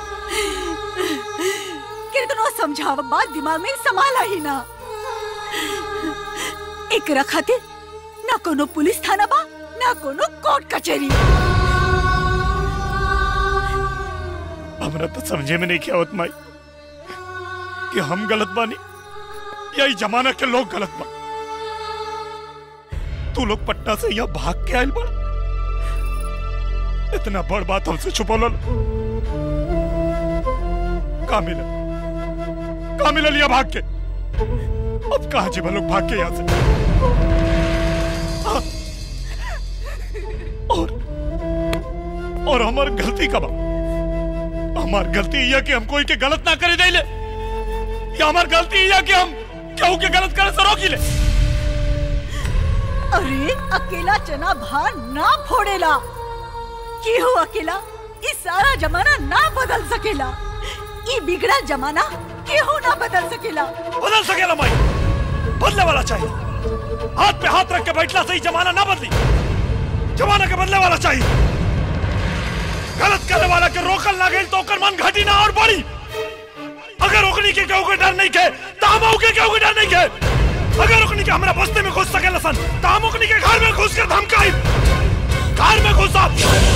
Speaker 9: कितनो समझाव बात दिमाग में समाला ही ना। एकरा खातिर ना कोनो पुलिस थाना बा, ना कोनो कोर्ट कचहरी।
Speaker 2: हमरा तो समझे में नहीं क्या होत माई कि हम गलत बानी या इस जमाना के लोग गलत बा। तू लोग पटना से यहाँ भाग के आयल बा, इतना बड़ बात हमसे छुपौल का मिला लिया भाग के। अब कहाँ जीवा लोग भाग के यहाँ से? और हमार गलती का बा? हमार गलती यह कि हम कोई के गलत ना करे दे ले, या हमार गलती यह कि हम केहू के गलत करे से रोकी ले?
Speaker 9: अरे अकेला चना भार ना फोड़ेला, केहू अकेला इस सारा जमाना ना बदल सकेला। ये बिगड़ा जमाना केहू ना बदल सकेला।
Speaker 2: बदल सकेला माई, बदले वाला चाहिए। हाथ पे हाथ रख के बैठला से ही जमाना ना बदली, जमाना के बदले वाला चाहिए। गलत करने वाला के रोकल ना गई तो ओकर मन घटी ना और बढ़ी। अगर रोकनी के केहू के डर नहीं के तो हम के केहू के डर नहीं के। अगर रोकनी के हमरा बस्ती में घुस सकेला सन तो हम ओकनी के घर में घुस कर धमकाई, घर में घुसा।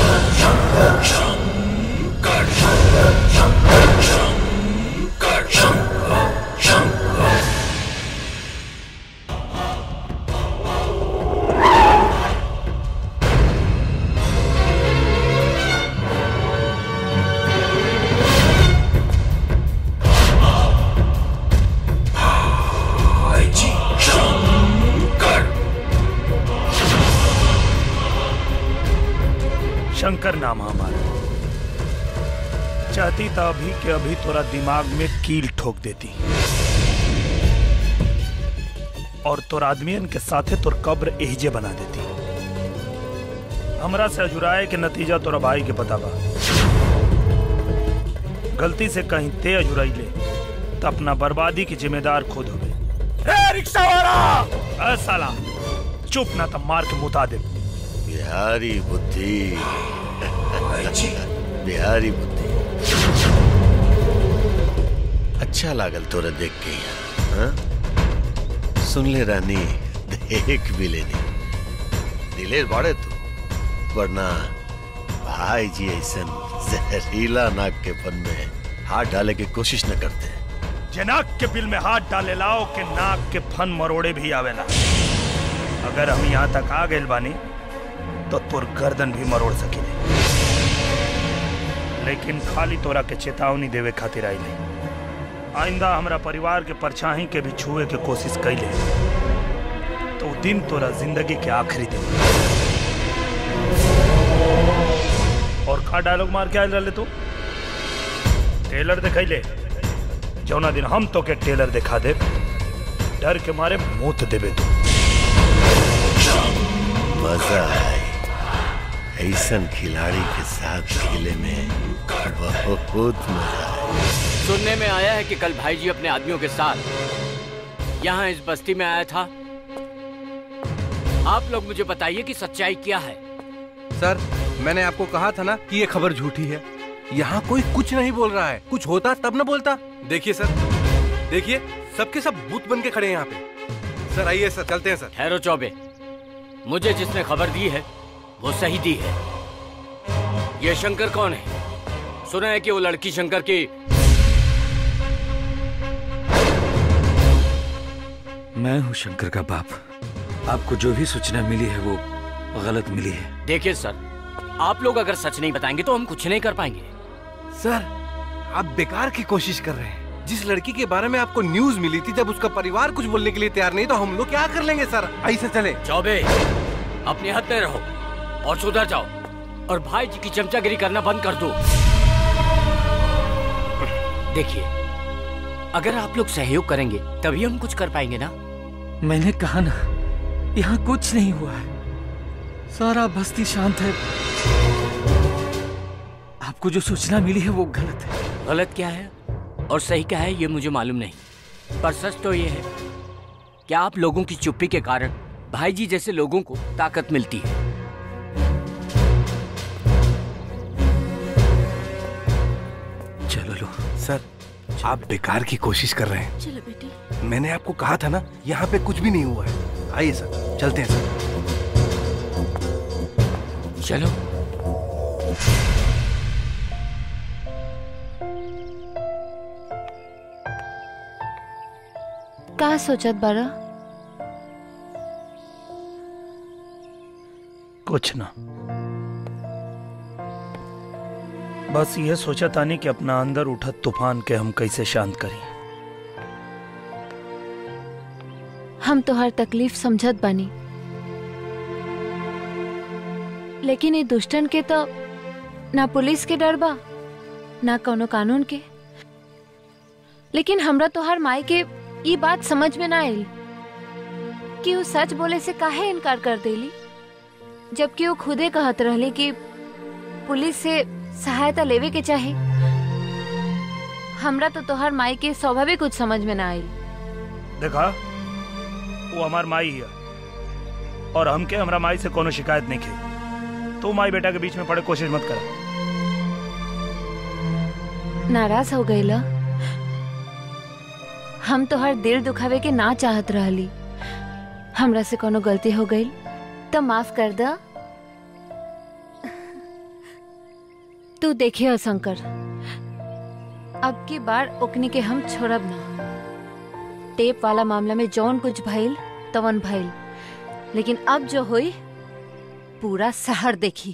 Speaker 2: शंकर नाम हमारा। चाहती था अभी के अभी तोरा दिमाग में कील ठोक देती और तोर आदमियन के साथे तोर कब्र एहजे बना देती। हमरा से अजुराए के नतीजा तोरा भाई के पता बा। गलती से कहीं ते अजुराई ले तो अपना बर्बादी की जिम्मेदार खुद हो गए। रिक्शा वाला साला चुप ना तो मार के मुता दे।
Speaker 13: बिहारी बुद्धि, बिहारी बुद्धि। अच्छा लागल तोरा देख के यहाँ। सुन ले रानी, देख भी लेनी। दिलेर बाड़े तू, वरना भाई जी ऐसा जहरीला नाक के फन में हाथ डाले की कोशिश न करते।
Speaker 2: जे नाक के बिल में हाथ डाले लाओ के नाक के फन मरोड़े भी आवेला। अगर हम यहाँ तक आ गए बानी तो तोर गर्दन भी मरोड़ सकेले, लेकिन खाली तोरा के चेतावनी देवे खातिर आई नहीं। आइंदा हमरा परिवार के परछाई के भी छुए के कोशिश कैले तो दिन तोरा जिंदगी के आखिरी दिन। और का डायलॉग मार के आयल रहे तू? टेलर दिखैले, जौना दिन हम तो के टेलर दिखा दे, डर के मारे मूत देबे तू।
Speaker 13: मजा है ऐसन खिलाड़ी के साथ खेले में, बहुत मजा है।
Speaker 15: सुनने में आया है कि कल भाई जी अपने आदमियों के साथ यहाँ इस बस्ती में आया था। आप लोग मुझे बताइए कि सच्चाई क्या है।
Speaker 16: सर, मैंने आपको कहा था ना कि ये खबर झूठी है। यहाँ कोई कुछ नहीं बोल रहा है, कुछ होता तब न बोलता। देखिए सर, देखिए सबके सब बूथ बन के खड़े हैं यहाँ पे। सर आइए सर, चलते हैं सर।
Speaker 15: ठहरो चौबे, मुझे जिसने खबर दी है वो सही दी है। ये शंकर कौन है? सुना है कि वो लड़की शंकर की।
Speaker 17: मैं हूँ शंकर का बाप। आपको जो भी सूचना मिली है वो गलत मिली है।
Speaker 15: देखिए सर, आप लोग अगर सच नहीं बताएंगे तो हम कुछ नहीं कर पाएंगे।
Speaker 16: सर, आप बेकार की कोशिश कर रहे हैं। जिस लड़की के बारे में आपको न्यूज मिली थी, जब उसका परिवार कुछ बोलने के लिए तैयार नहीं तो हम लोग क्या कर लेंगे सर? ऐसे चले।
Speaker 15: चौबे, अपने हद में रहो और सुधर जाओ। और भाई जी की चमचागिरी करना बंद कर दो। देखिए, अगर आप लोग सहयोग करेंगे तभी हम कुछ कर पाएंगे ना।
Speaker 10: मैंने कहा ना, यहाँ कुछ नहीं हुआ है, सारा बस्ती शांत है। आपको जो सूचना मिली है वो गलत है।
Speaker 15: गलत क्या है और सही क्या है ये मुझे मालूम नहीं, पर सच तो ये है कि आप लोगों की चुप्पी के कारण भाई जी जैसे लोगों को ताकत मिलती है।
Speaker 16: चलो लो सर, आप बेकार की कोशिश कर रहे हैं।
Speaker 9: चलो बेटी।
Speaker 16: मैंने आपको कहा था ना, यहाँ पे कुछ भी नहीं हुआ है। आइए सर, चलते हैं सर।
Speaker 15: चलो।
Speaker 1: का सोचत बारा?
Speaker 2: कुछ ना, बस ये सोचा तानी कि अपना अंदर उठत तूफान के हम कैसे शांत करें।
Speaker 1: हम तो हर तकलीफ समझत बानी, लेकिन ये दुष्टन के तो ना पुलिस के डर बा ना कोनो कानून के। लेकिन हमरा तो हर माई के ये बात समझ में ना आयल कि वो सच बोले से काहे इनकार कर देली, जबकि वो खुदे कहत रहले कि पुलिस से सहायता लेवे के चाहे। हमरा तो तोहर माई के स्वाभाविक कुछ समझ में ना आयल।
Speaker 2: देखा, वो हमार माई है और हमके हमरा माई से कोनो शिकायत नहीं की। तू माई बेटा के बीच में पड़े कोशिश मत कर।
Speaker 1: नाराज हो गई ला? हम तो हर दिल दुखावे के ना चाहत रहली। हमरा से कोनो गलती हो गई तो माफ कर दा। तू देखिए शंकर, अब की बार ओकनी के हम छोड़ब ना। टेप वाला मामला में जौन कुछ भइल तवन भइल, लेकिन अब जो हुई पूरा शहर देखी।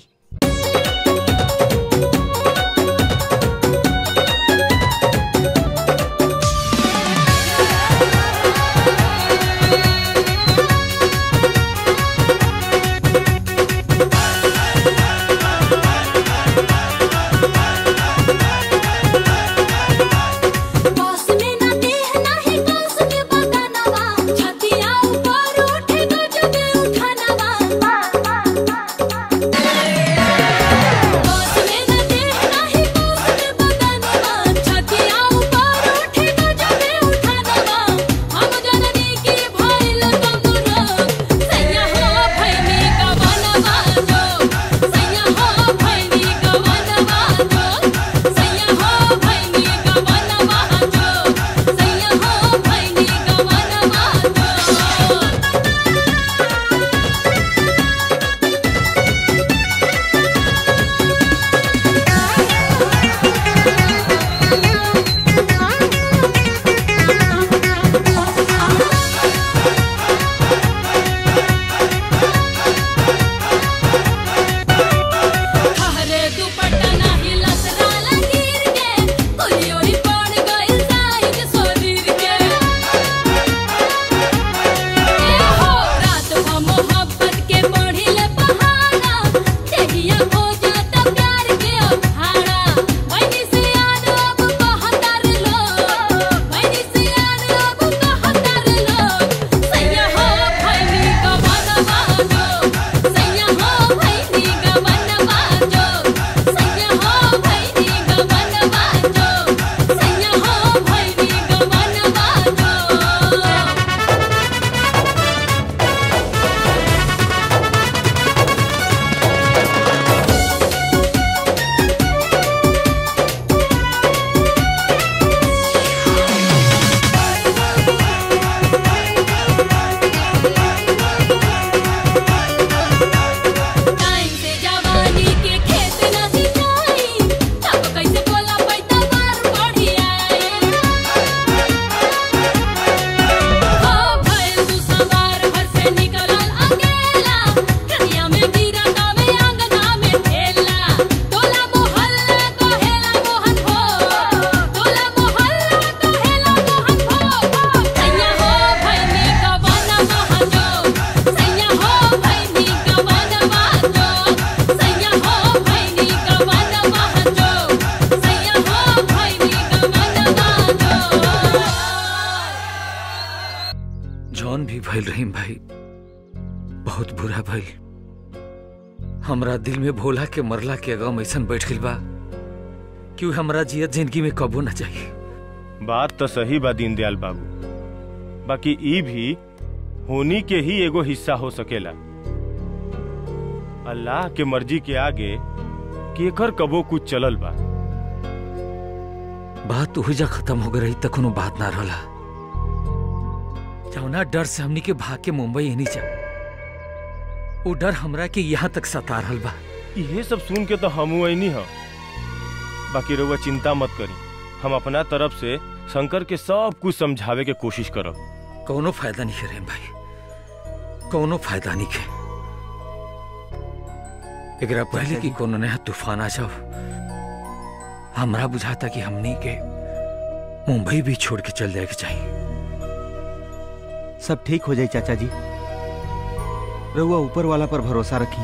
Speaker 17: भइल रहीम भाई, बहुत बुरा भइल। हमरा दिल में भोला के मरला के गम ऐसन बैठ गइल बा कि हमरा जियत जिंदगी में कबो न चाहिए।
Speaker 7: बात तो सही बा दीनदयाल बाबू, बाकी ई भी होनी के ही एगो हिस्सा हो सकेला। अल्लाह के मर्जी के आगे केकर कबो कुछ चलल बा।
Speaker 17: बात हुजा खत्म हो गई तक कोनो बात ना रहला। जौना डर से हमनी के भाग के मुंबई एनी जा, वो डर हमरा के यहाँ तक सता रहल बा।
Speaker 7: ये सब सुन के तो हमू ऐनी ह। बाकी रउआ चिंता मत करी, हम अपना तरफ से शंकर के सब कुछ समझावे के कोशिश करब।
Speaker 17: कोनो फायदा नहीं करे भाई, कोनो फायदा नहीं के। एकरा पहले कि कोनो नया तूफान आ जाओ, हमरा बुझाता कि हमनी के मुंबई भी छोड़ के चल जाए के चाहिए।
Speaker 6: सब ठीक हो जाए चाचा जी, रहुआ ऊपर वाला पर भरोसा रखी।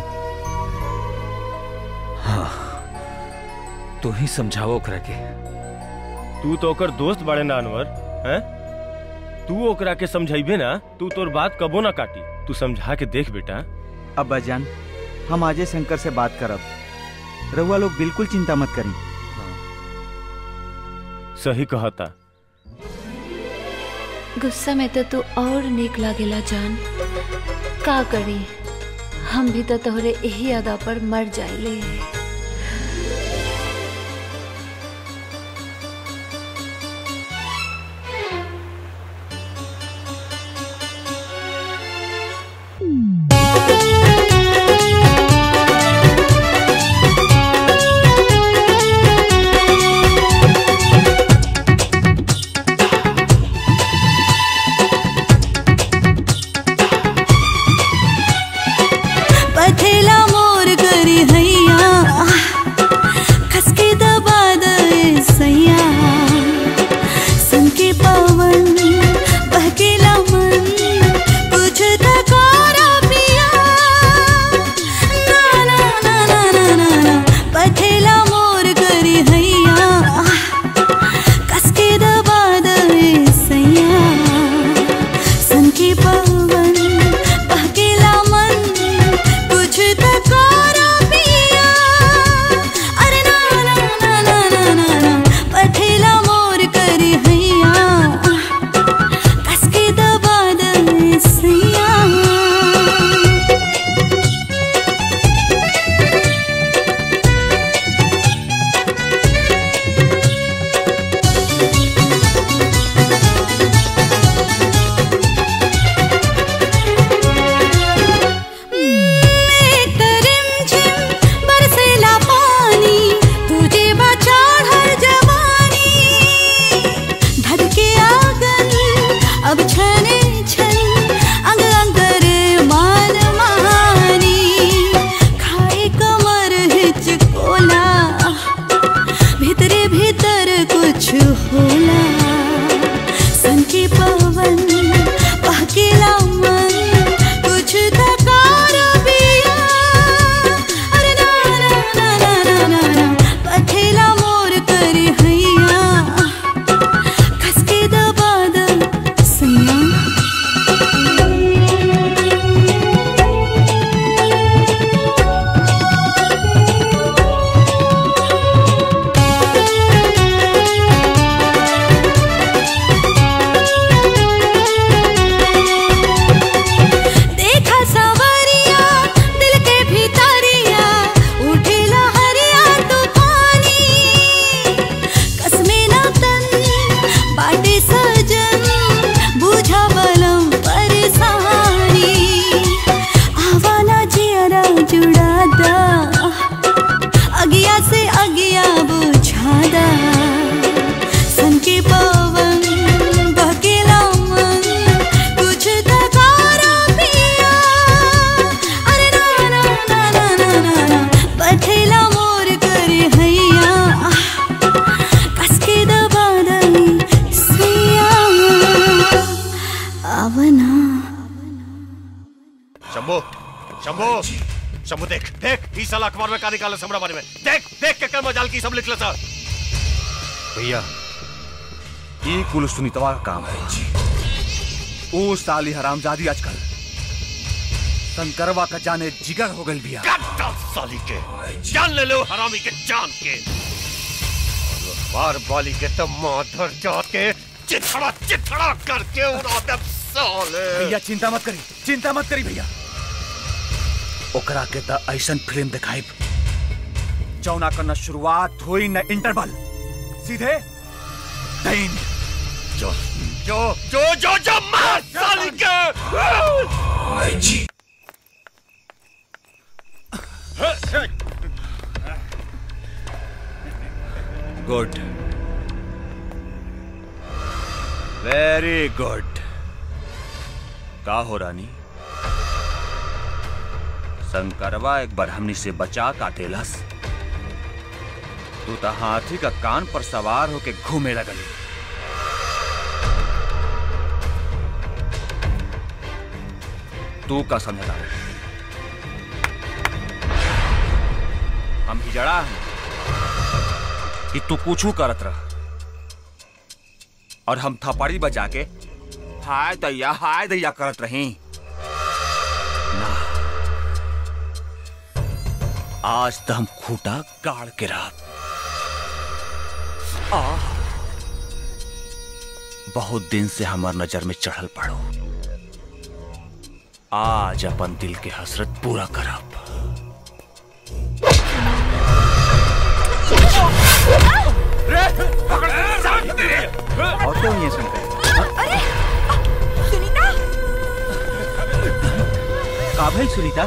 Speaker 17: हाँ, तू ही समझाओ ओकरा के।
Speaker 7: तू तो ओकर दोस्त बड़े नानवर हैं? तू ओकरा के समझाइबे ना, तू तोर बात कबो ना काटी। तू समझा के देख बेटा।
Speaker 6: अब्बा जान, हम आजे शंकर से बात करब, रहुआ लोग बिल्कुल चिंता मत करी।
Speaker 7: सही कहता।
Speaker 1: गुस्सा में तो तू और नीक लागेला जान। का करी, हम भी तो तोहरे यही अदा पर मर जाइले।
Speaker 9: पथेला मोर करी हैया, खसके दबा दे सैया, संके पवन बहकेला मन, कुछ थकारा पिया। ना ना ना ना ना ना ना, पथेला मोर करी हैया, खसके दबा दे सैया, संके पवन बहकेला मन, कुछ थकारा पिया। अरे ना ना ना ना ना ना ना, पथेला मोर करी हैया, कसके दबा दे सैया। बरसेला पानी, तुझे बचाड़ हर जवानी, धधके आंगन अब छने छन, अंग अंग करे मान मानी, खाए कमर हिचकोला, भीतरे भीतर कुछ होला, संके पवन बहकेला मन, कुछ थकारा पिया। अरे ना ना ना ना ना ना ना, पथेला मोर करी हैया, खसके दबा दे सैया। देखा सावरिया, दिल के भीतरिया, उठेला हरिया तूफानी, कसमे ना तन बाटे सजन, बुझा बलम परेशानी, आवाना जियरा जुड़ा दा, अगिया से अगिया बुझादा, संके पवन बहकेला मन, कुछ थकारा पिया। अरे ना ना ना ना ना ना ना, पथेला मोर करी हैया, कसके दबा दे सैया। आवना
Speaker 13: शंभू, शंभू, शंभू देख देख, ई साला अखबार में का निकाला हमरा बारे में। देख देख के कर मजाल की सब लिखला सर।
Speaker 3: भैया, ये कुल सुनीतवा का काम है। ओ साली हरामजादी आजकल शंकरवा का जाने जिगर हो गई बिया।
Speaker 13: साली के जान ले लो हरामी के जान के बार बाली के तो माधर जाके चिथड़ा करके उड़ा दे साले।
Speaker 3: भैया चिंता मत करी भैया। ओकरा के त ऐसन फिल्म दिखाई जौना करना शुरुआत हुई न इंटरवल सीधे तीन
Speaker 13: जो जो जो जो जो मार साली के।
Speaker 3: Good, very good. का हो रानी, शंकरवा एक बार हमनी से बचा का तेलस, तू तो हाथी का कान पर सवार होके घूमे लगली। तू का समझता है हम ही जड़ा हैं कि तू कुछ करत रह और हम थपड़ी बजा के हाय दैया करत रही ना। आज तो हम खूटा गाड़ के रहा। बहुत दिन से हमार नजर में चढ़ल पड़ो, आज अपन दिल के हसरत पूरा करब।
Speaker 6: और क्यों ये शंकर?
Speaker 11: अरे सुनीता,
Speaker 6: का भइल सुनीता?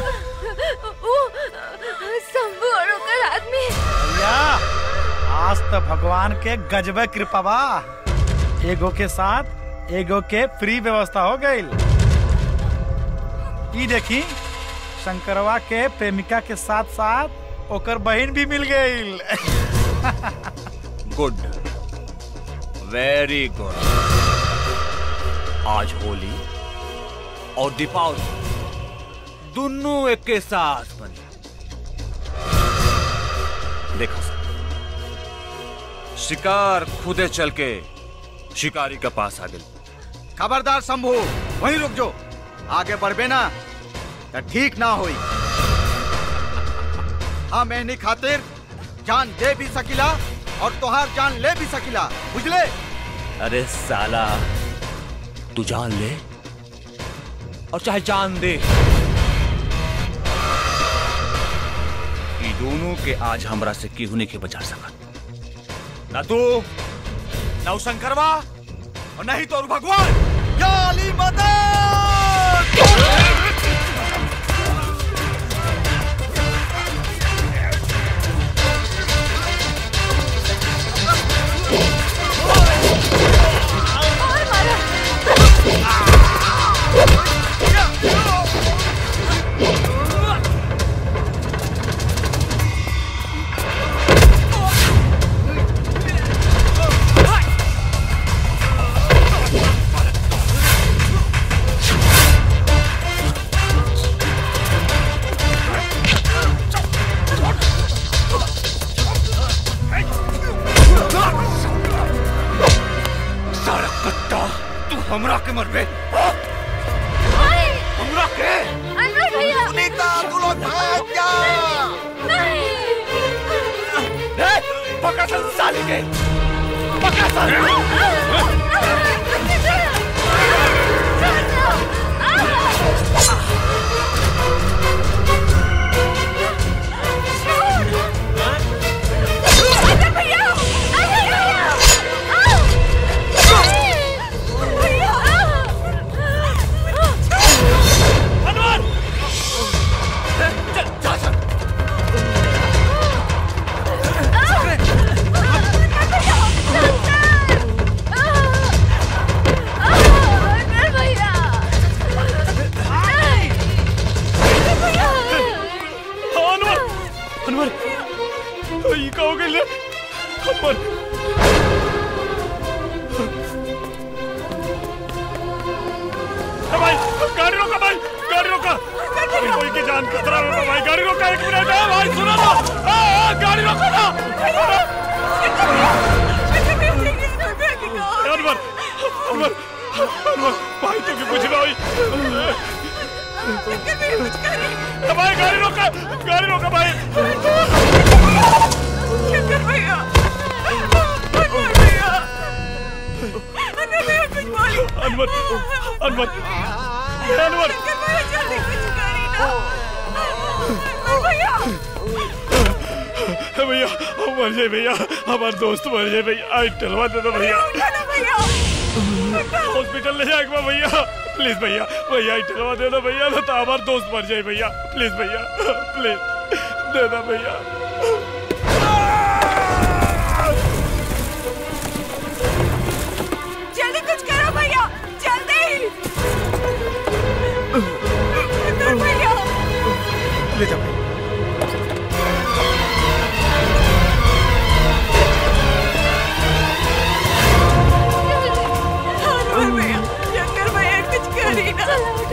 Speaker 1: शंभू और ओकर आदमी।
Speaker 5: भैया आज तो भगवान के गजबे कृपा बा, एगो के साथ एगो के फ्री व्यवस्था हो गई। ई देखी शंकरवा के प्रेमिका के साथ साथ ओकर बहन भी मिल गई।
Speaker 3: Good, very good. आज होली और दीपावली दोनों एक के साथ बनी। देखो शिकार खुदे चल के शिकारी के पास आ गई।
Speaker 6: खबरदार शंभू, वहीं रुक जो, आगे बढ़बे ना तो ठीक ना होई। हाँ मैंने खातिर जान दे भी सकिला और तोहार जान ले भी सकिला, बुझले?
Speaker 3: अरे साला, तू जान ले और चाहे जान दे, ये दोनों के आज हमरा से केहू नहीं के बचा सकत। ना तू, ना शंकरवा और नहीं तो भगवान।
Speaker 6: काली मदद!
Speaker 3: हमरा के मरबे, हमरा के
Speaker 1: अनवर भैया।
Speaker 6: सुनीता तू लोग भाग जा।
Speaker 1: नहीं,
Speaker 3: पकड़ साली के, पकड़ साली।
Speaker 2: भाई तो कुछ भाई गाड़ी रोका भाई।
Speaker 11: शंकर भैया कुछ बोलिए।
Speaker 2: अनवर
Speaker 11: शंकर भैया जल्दी कुछ करिए ना।
Speaker 2: भैया हम मर जाए भैया, हमारे दोस्त मर जाए भैया। आई टलवा दे दो भैया, हॉस्पिटल ले जाएगा भैया। प्लीज भैया आई टलवा दे दो भैया, तो हमारे दोस्त मर जाए भैया। प्लीज भैया प्लीज दे दो भैया।
Speaker 11: जल्दी कुछ करो भैया, जल्दी। भैया
Speaker 2: ले जाओ।
Speaker 11: भैया शंकर भैया कुछ करिए ना।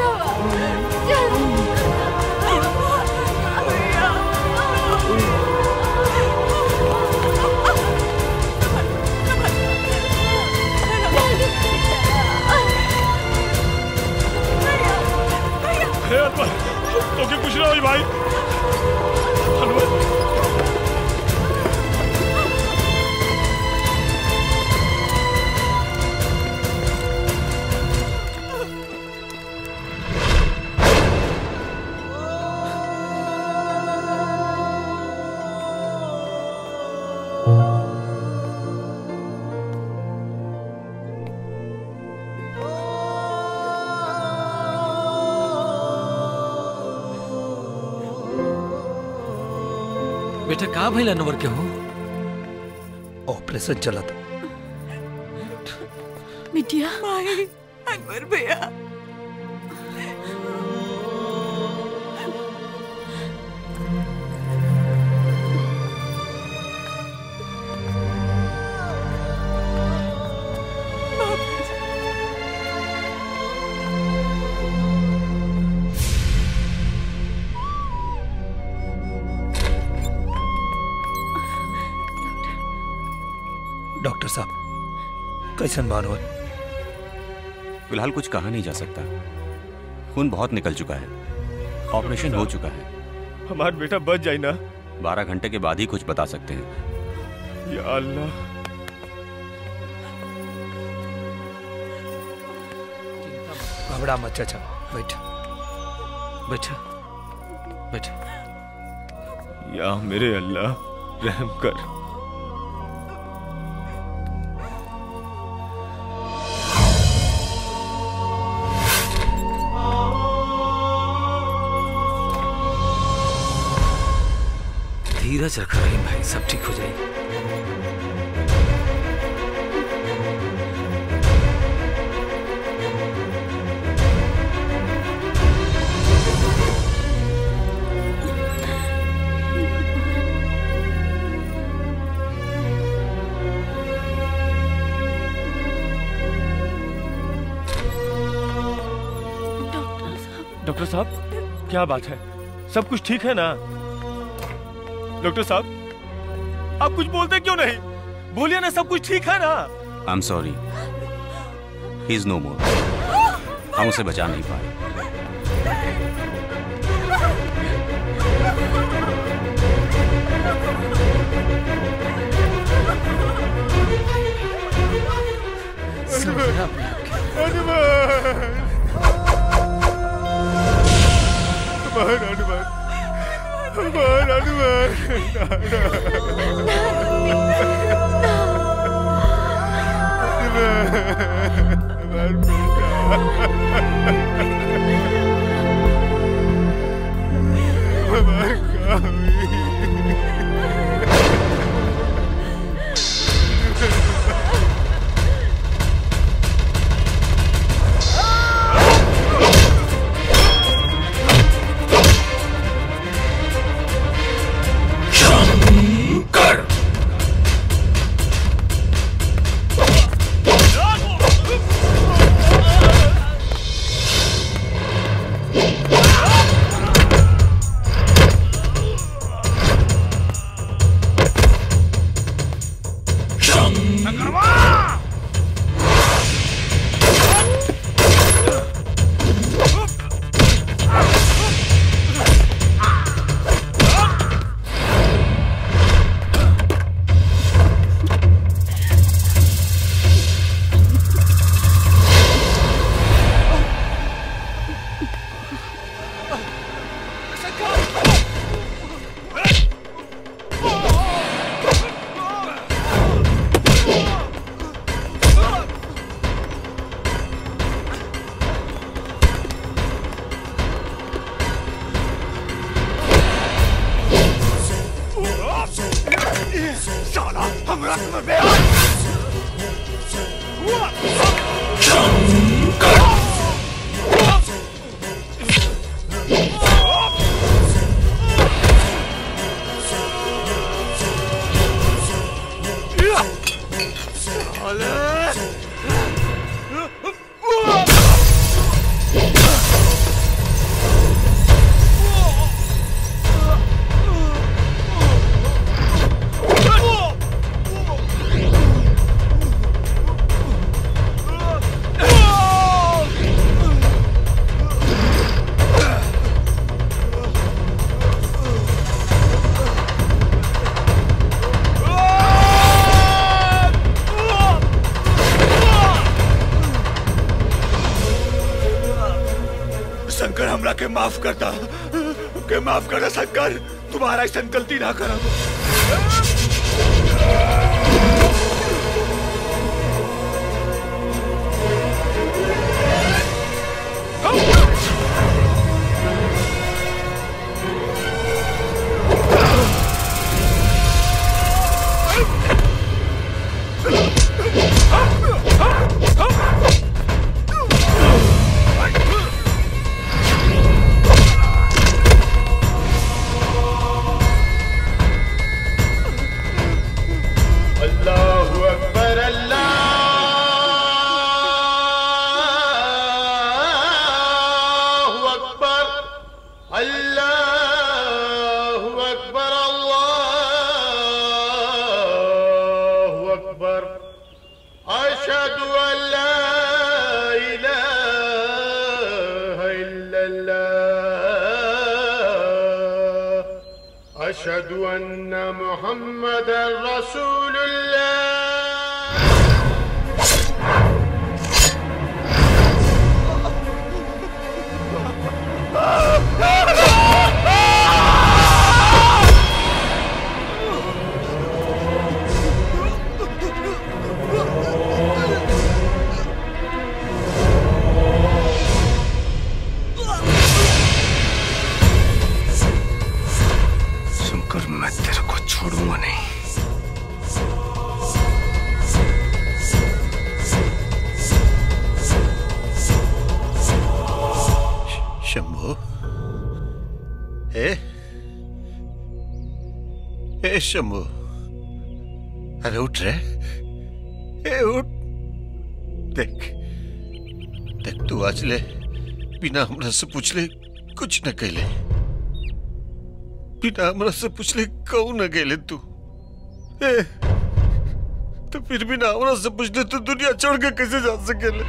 Speaker 2: तो क्या कुछ ना हो भाई।
Speaker 17: बेटा का भइल अनवर के हो?
Speaker 2: ऑपरेशन चला था।
Speaker 9: बिटिया
Speaker 11: भाई अनवर भैया
Speaker 2: डॉक्टर साहब कैसन बानवर?
Speaker 4: फिलहाल कुछ कहा नहीं जा सकता, खून बहुत निकल चुका है, ऑपरेशन हो चुका है।
Speaker 7: हमारा बेटा बच जाए ना।
Speaker 4: 12 घंटे के बाद ही कुछ बता सकते हैं।
Speaker 7: या अल्लाह।
Speaker 2: घबरा मत चाचा, बैठ।
Speaker 7: या मेरे अल्लाह रहम कर।
Speaker 17: धीरज रख रहीम भाई, सब ठीक हो जाएगी।
Speaker 7: डॉक्टर साहब क्या बात है? सब कुछ ठीक है ना? डॉक्टर साहब आप कुछ बोलते क्यों नहीं? बोलिए ना, सब कुछ ठीक है ना?
Speaker 4: I am sorry, he is no more. हम उसे बचा नहीं पाए।
Speaker 8: साला हमरा के बे शंकर हमरा के माफ करता के माफ करता शंकर तुम्हारा ऐसा गलती ना करा अशहदु अन्ना मुहम्मदर रसूलुल्लाह शंकर मैं तेरे को छोड़ूंगा नहीं। शंभू ए शंभू अरे उठ रे उठ देख देख तू आज ले बिना हमरा से पूछ ले कुछ न कहले बिना हमरा से पूछ ले कहू न गेले तू तो फिर बिना हमरा से पूछ ले तू दुनिया छोड़ के कैसे जा सकेले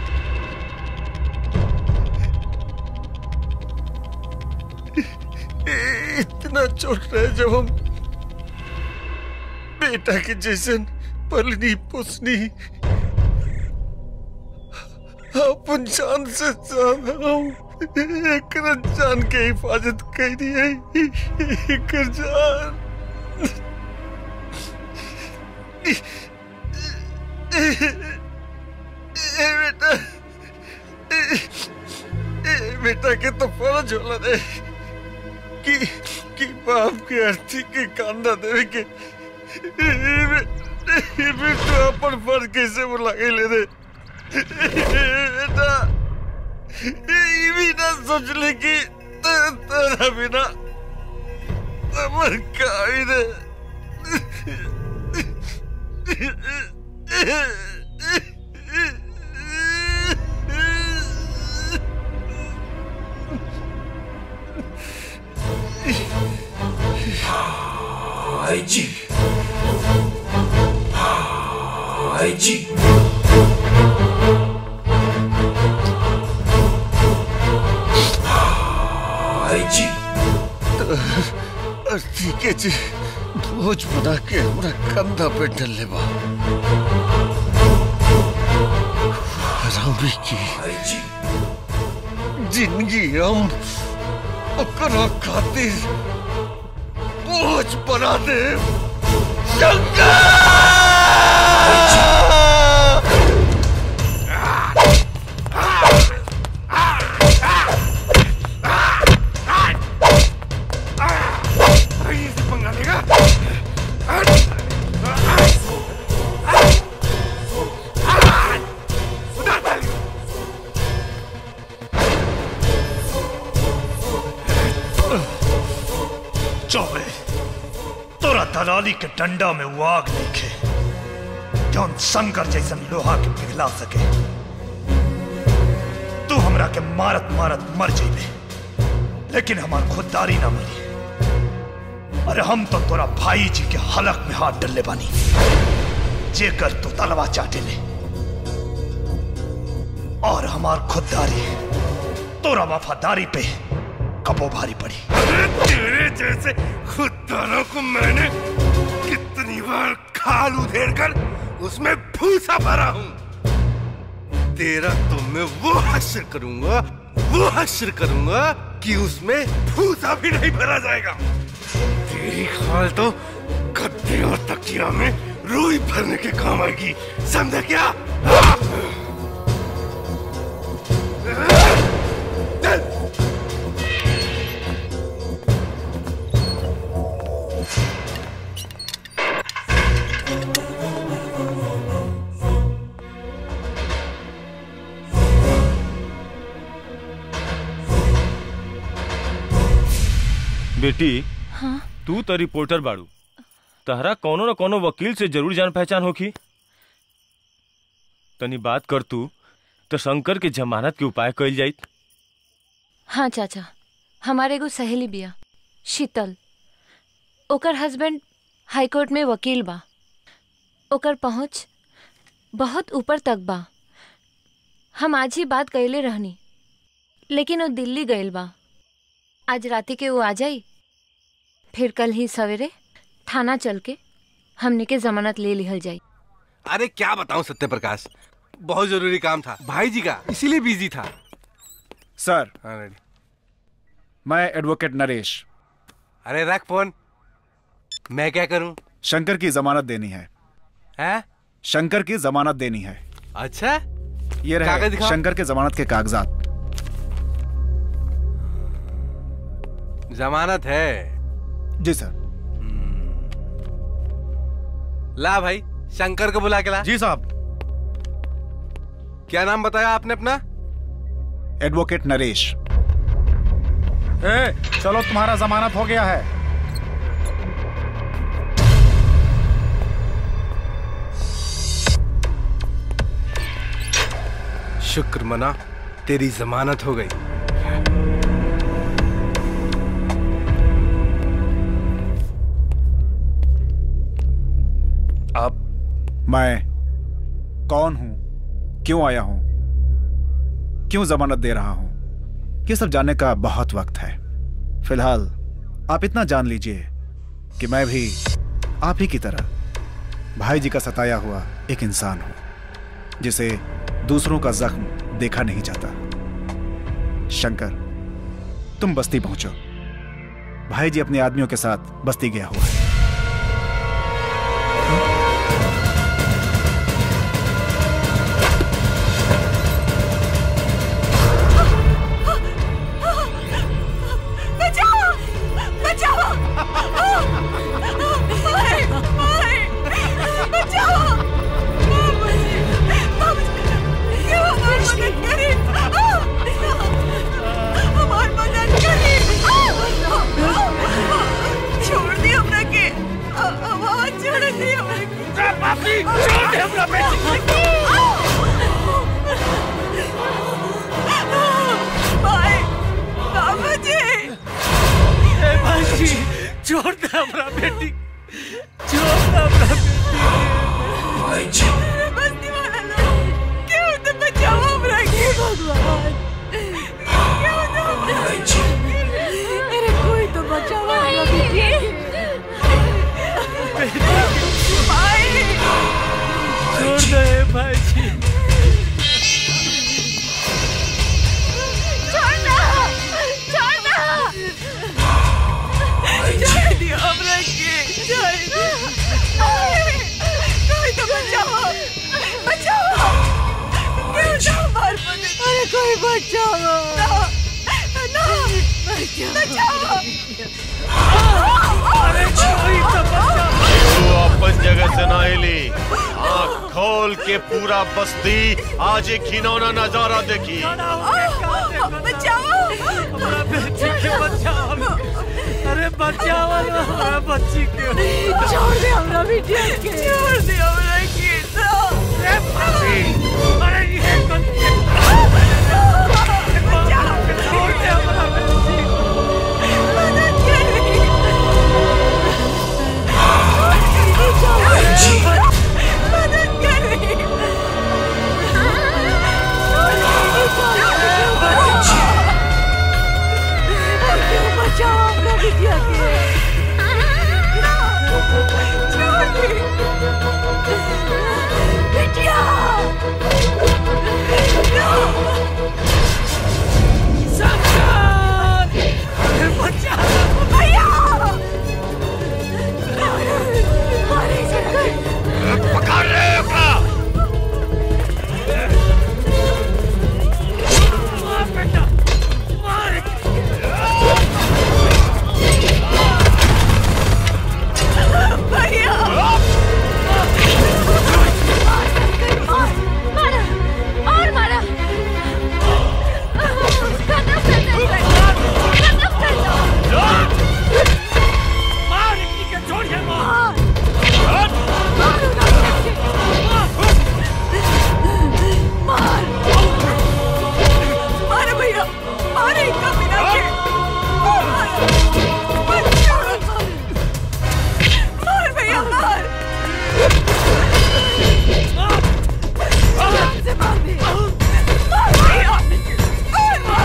Speaker 8: इतना छोट रहे जब हम बेटा के जैसे पलनी पोसनी अपन जान से एक जान के हिफाजत करी है एक जान बेटा के तो फर्ज होला रे कि बाप के अर्थी के कांदा देवे के फिर तो अपन फर्ज कैसे बुला के ले रे बेटा ये भी ना सोच ले कि तेरा बिना अमर काई रे
Speaker 12: आईजी आईजी आईजी
Speaker 13: अर्थी के जी बोझ बना के हमरा कंधा पे डले बा हरामी की जिंदगी हम ओकरा खातिर बोझ बना दे शंकर
Speaker 2: चौबे तोरा दलाली के डंडा में वो आग देखे जौन शंकर जैसन लोहा के पिघला सके। तू हमरा के मारत मारत मर जेबे, लेकिन हमार खुददारी ना मरी। अरे हम तो तोरा भाई जी के हलक में हाथ डलले बानी, जेकर तू तलवा चाटे ले, और हमार खुददारी तोरा वफादारी पे कबो भारी पड़ी।
Speaker 8: अरे तेरे जैसे खुददारों को मैंने कितनी बार खाल उधेड़ कर उसमें भूसा भरा हूं। तेरा तो मैं वो हश्र करूंगा कि उसमें भूसा भी नहीं भरा जाएगा। तेरी खाल तो गद्दे और तकिया में रुई भरने के काम आएगी, समझा क्या?
Speaker 7: बेटी,
Speaker 1: हाँ?
Speaker 7: तू तो रिपोर्टर बाड़ू, तहरा कोनो न कोनो वकील से जरूर जान पहचान होखी। तनी बात कर तू तो शंकर के जमानत के उपाय कइल जाइत।
Speaker 1: हाँ चाचा, हमारे एगो सहेली बिया शीतल, ओकर हस्बैंड हाईकोर्ट में वकील बा। ओकर पहुंच बहुत ऊपर तक बा। हम आज ही बात कइले रहनी, लेकिन वो दिल्ली गइल बा। आज राती के वो आ जाई, फिर कल ही सवेरे थाना चल के हमने के जमानत ले लिहल जाई।
Speaker 16: अरे क्या बताऊं सत्य प्रकाश, बहुत जरूरी काम था भाई जी का, इसीलिए बिजी था।
Speaker 5: सर,
Speaker 16: हाँ रेडी।
Speaker 5: मैं एडवोकेट नरेश।
Speaker 16: अरे रख फोन। मैं क्या करूं?
Speaker 5: शंकर की जमानत देनी है।
Speaker 16: हैं?
Speaker 5: शंकर की जमानत देनी है।
Speaker 16: अच्छा,
Speaker 5: ये रहे शंकर के जमानत के कागजात।
Speaker 16: जमानत है?
Speaker 5: जी सर।
Speaker 16: ला भाई, शंकर को बुला के ला।
Speaker 5: जी साहब।
Speaker 16: क्या नाम बताया आपने अपना?
Speaker 5: एडवोकेट नरेश। चलो, तुम्हारा जमानत हो गया है।
Speaker 16: शुक्र मना, तेरी जमानत हो गई।
Speaker 5: अब मैं कौन हूं, क्यों आया हूं, क्यों जमानत दे रहा हूं, ये सब जानने का बहुत वक्त है। फिलहाल आप इतना जान लीजिए कि मैं भी आप ही की तरह भाई जी का सताया हुआ एक इंसान हूं, जिसे दूसरों का जख्म देखा नहीं जाता। शंकर, तुम बस्ती पहुंचो। भाई जी अपने आदमियों के साथ बस्ती गया हुआ है।
Speaker 10: छोड़ दे हमरा बेटी, छोड़ दे हमरा बेटी।
Speaker 9: बस्ती वाला लोग, क्यों तो बचाओ हमरा के भगवान, क्यों तो अरे कोई तो बचाओ हमरा बेटी। भाई,
Speaker 10: छोड़ दे भाई जी।
Speaker 9: कोई बचाओ ना, ना, बचाओ।
Speaker 13: अरे तू अपन जगह से ना हिली, आँख खोल के पूरा बस्ती आज एक घिनौना नजारा देखी।
Speaker 9: बचाओ,
Speaker 10: बेटी के बचाओ। अरे बचाओ हमारा बच्ची के।
Speaker 9: छोड़ दे हमरा बिटिया के। छोड़ दे हमरा के।
Speaker 10: अरे ये कौन छोड़ दे हमारा बच्ची को।
Speaker 9: मदद करें। मदद करें। बचाओ हमरा बिटिया के। छोड़ दे बिटिया।
Speaker 10: सरकार बचाओ
Speaker 9: भैया। मारे सरकार।
Speaker 13: पकड़ ले ओकरा।
Speaker 10: मार बेटा मार।
Speaker 9: भैया
Speaker 1: मारा और मारा। खत्म कर दे। खत्म कर दो।
Speaker 10: मार इतनी के छोड़िए मार।
Speaker 9: मार मार भैया मारे कमीना के। मार भैया मार। आराम से मार दे। मार भैया मार मार।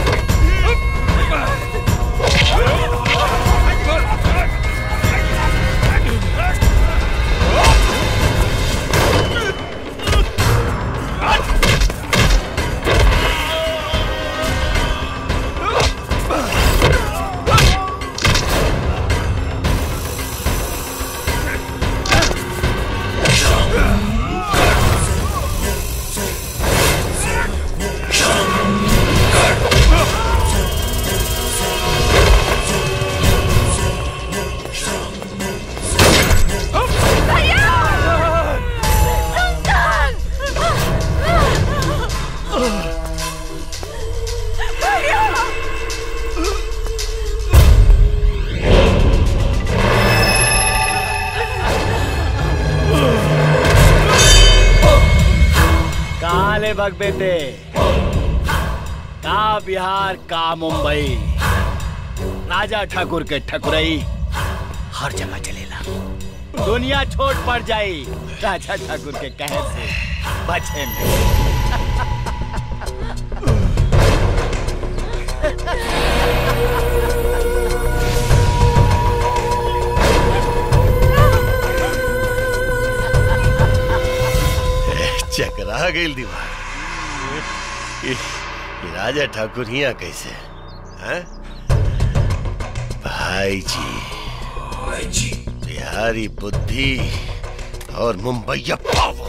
Speaker 15: काले बग बेटे का बिहार का मुंबई राजा ठाकुर के ठकुरई हर जगह चलेला। दुनिया छोट पड़ जाई राजा ठाकुर के कहे से बचे में।
Speaker 13: चकरा गई दिमाग। ये राजा ठाकुर हिया कैसे हैं? भाई जी बिहारी बुद्धि और मुंबईया पावर।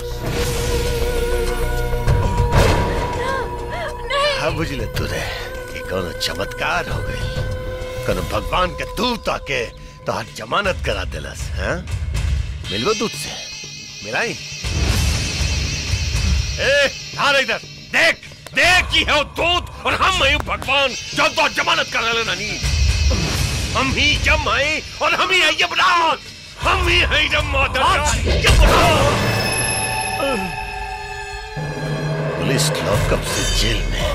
Speaker 13: हाँ बुझले तुरे कि कोनो चमत्कार हो गई। कोनो भगवान के दूत आके तो आज जमानत करा दिलस। हैं? मिलवो दूत से मिलाई। आ इधर देख देख की है वो दूत और हम हैं भगवान जो तो जमानत कर रहे नानी। हम ही जम हैं और हम ही है यमराज। हम ही है यमराज। पुलिस लॉकअप से जेल में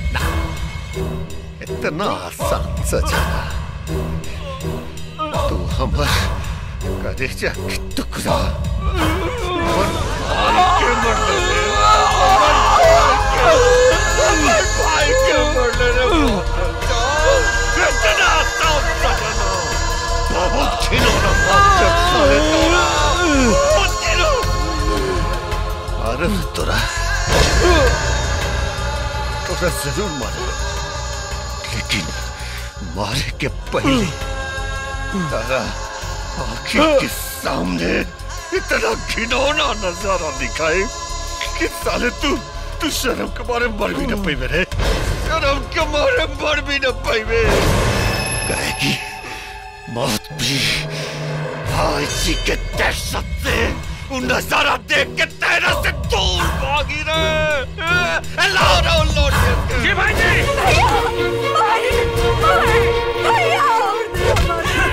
Speaker 13: इतना आसान सजा। तू हमार कलेजा के टुकड़ा तोरा जरूर मारा, लेकिन मारे के पहले तारा आँखों के सामने इतना घिनौना नजारा दिखाए कि साले तू शर्म के मारे मर भी न पाई मेरे, शर्म के मारे मर भी न पाई वे। कहेगी मौत भी भाई जी के दहशत से वो नजारा देख के तेरा से दूर भागी रहे।
Speaker 10: जी भाई जी,
Speaker 9: भैया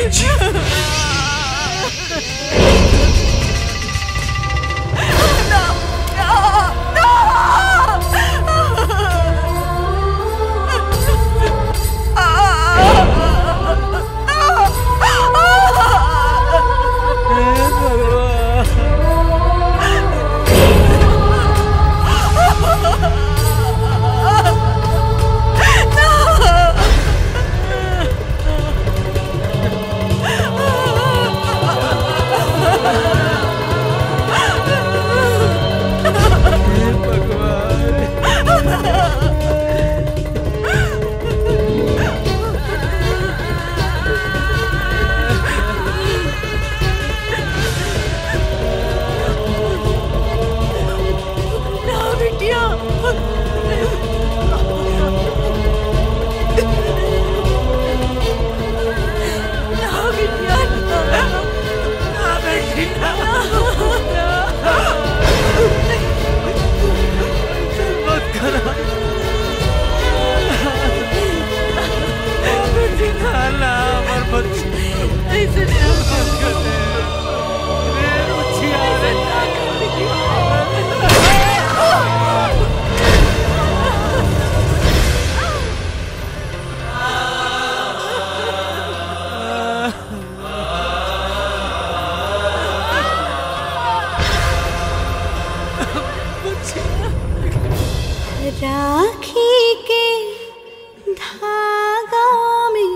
Speaker 18: राखी के धागा में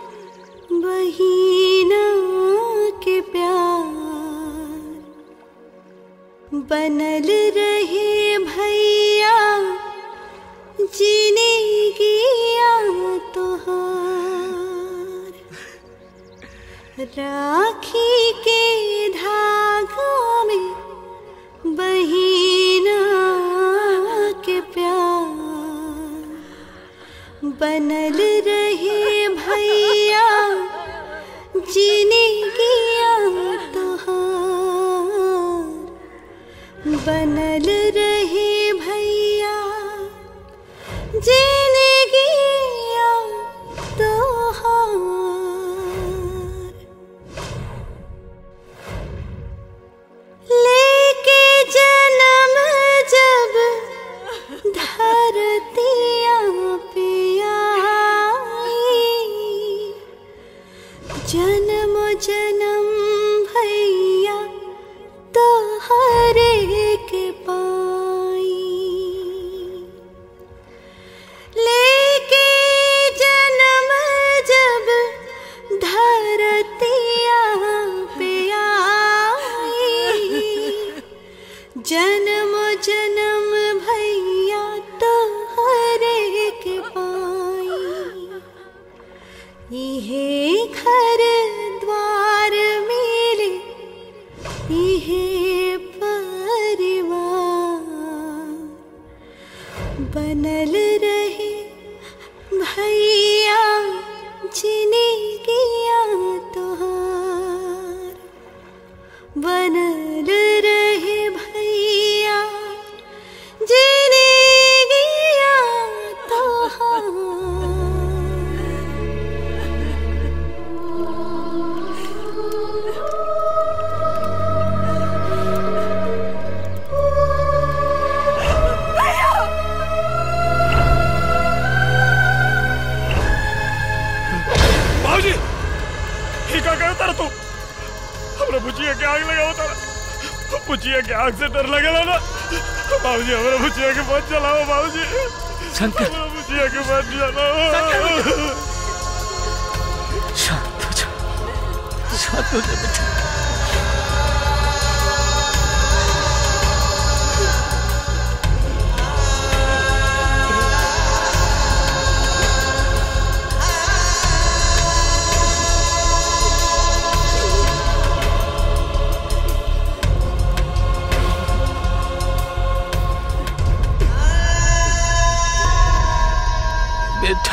Speaker 18: बहिना के प्यार बनल रहे भैया जीने गिया तोहार। राखी के धागा में बहिना के प्यार बनल रहे भैया जीने गिया तोहार। बनल रहे भैया जीने गिया तोहार। लेके जन्म जब धरतिया पे आई, जन्म जन्म भैया तोहरे के पाई। लेके जन्म जब धरतिया पे आई, जन्म जन्म भैया तोहरे के पाई। इहे घर द्वार मिले इहे परिवार बनल रहे भैया जीने गिया तोहार। बनल रहे भैया जीने गिया तोहार।
Speaker 2: बाबूजी ही का करे तारा तू हमरा बुचिया के आग लगाओ तारा। बुचिया के आग से डर लगेला ना बाबूजी। हमरा बुचिया के मत जलाओ बाबूजी।
Speaker 17: शंकर
Speaker 2: हमरा बुचिया के मत जलाओ।
Speaker 17: शांत हो जा, शांत हो जा बेटा। बेटा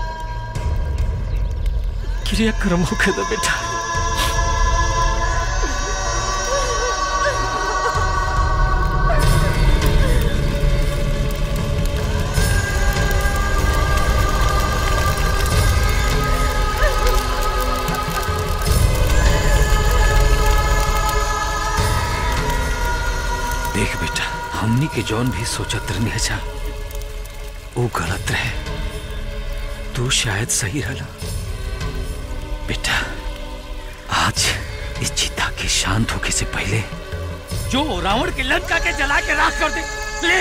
Speaker 17: क्रियाक्रम होके दो बेटा। हमनी के जौन भी सोचत रहनी जा वो गलत रहे। तू शायद सही रहला बेटा। आज इस चिता के शांत होके से पहले जो रावण की लंका के जला के राख कर दे। ले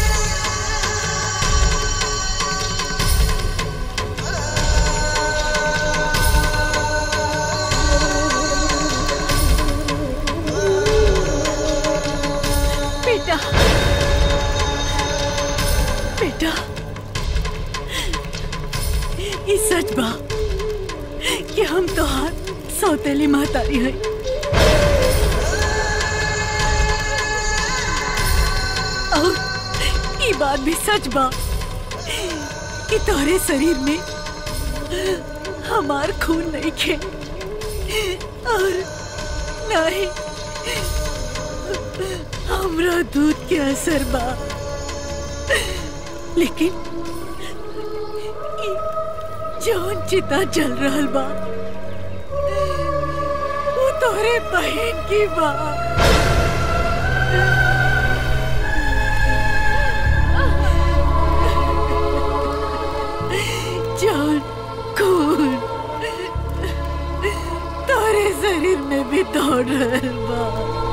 Speaker 9: बेटा, बेटा, ये सच बा कि हम तोहार सौतेली महतारी है। और ये बात भी सच बा कि तोहरे शरीर में हमार खून नहीं खे और नहीं हमरा दूध के असर बा। लेकिन जौन चिता जल रहल बा वो तोहरे बहन की बा। जौन खून तोहरे शरीर में भी दौड़ रहल बा।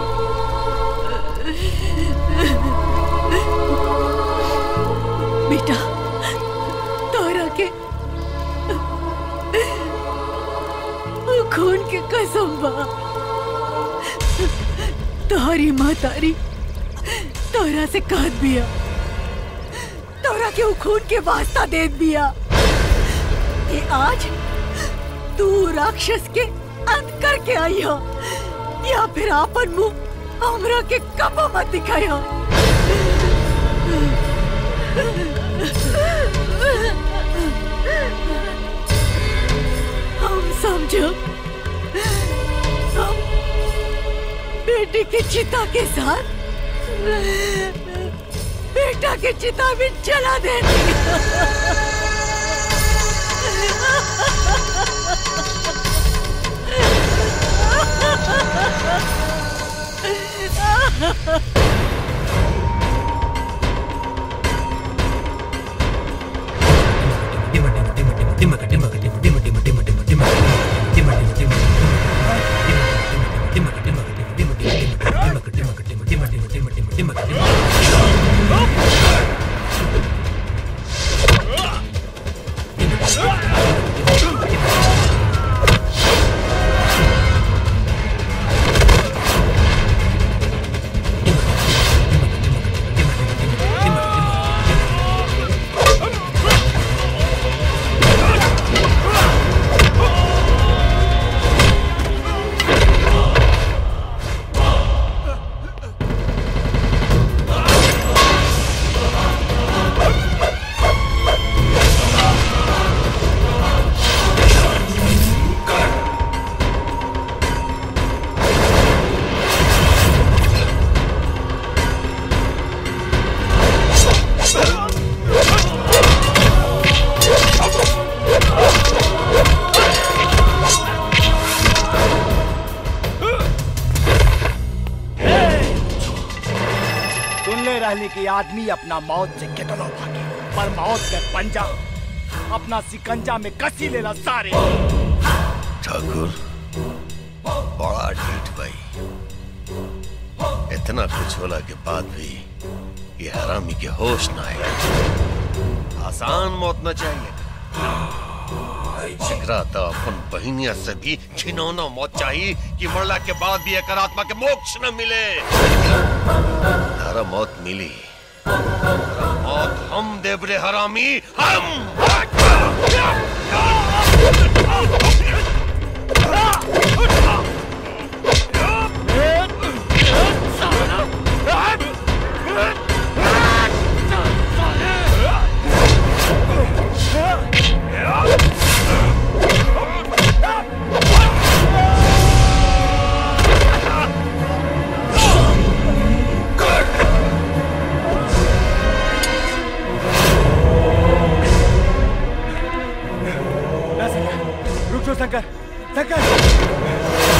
Speaker 9: बेटा, तोरा के खून के कसम बा। तोहरी महतारी तोरा से कहत बिया, तोरा के खून के वास्ता देत बिया कि आज तू राक्षस के अंत करके आई हो, या फिर आपन मुंह हमरा के कब मत दिखाई हो। हम समझो हम बेटी की चिता के साथ बेटा की चिता में जला देंगे।
Speaker 15: कि आदमी अपना मौत से कितना भागे, पर मौत के पंजा अपना सिकंजा में कसी लेला सारे।
Speaker 13: ठाकुर बड़ा ढीठ भाई, इतना कुछ होला के बाद भी ये हरामी के होश ना आए। आसान मौत न चाहिए, जिगरा तो अपन बहनिया से भी घिनौना मौत चाहिए कि मरला के बाद भी एक आत्मा के मोक्ष न मिले। तारा मौत मिली, मौत हम देवरे हरामी, हम।
Speaker 15: शंकर, शंकर,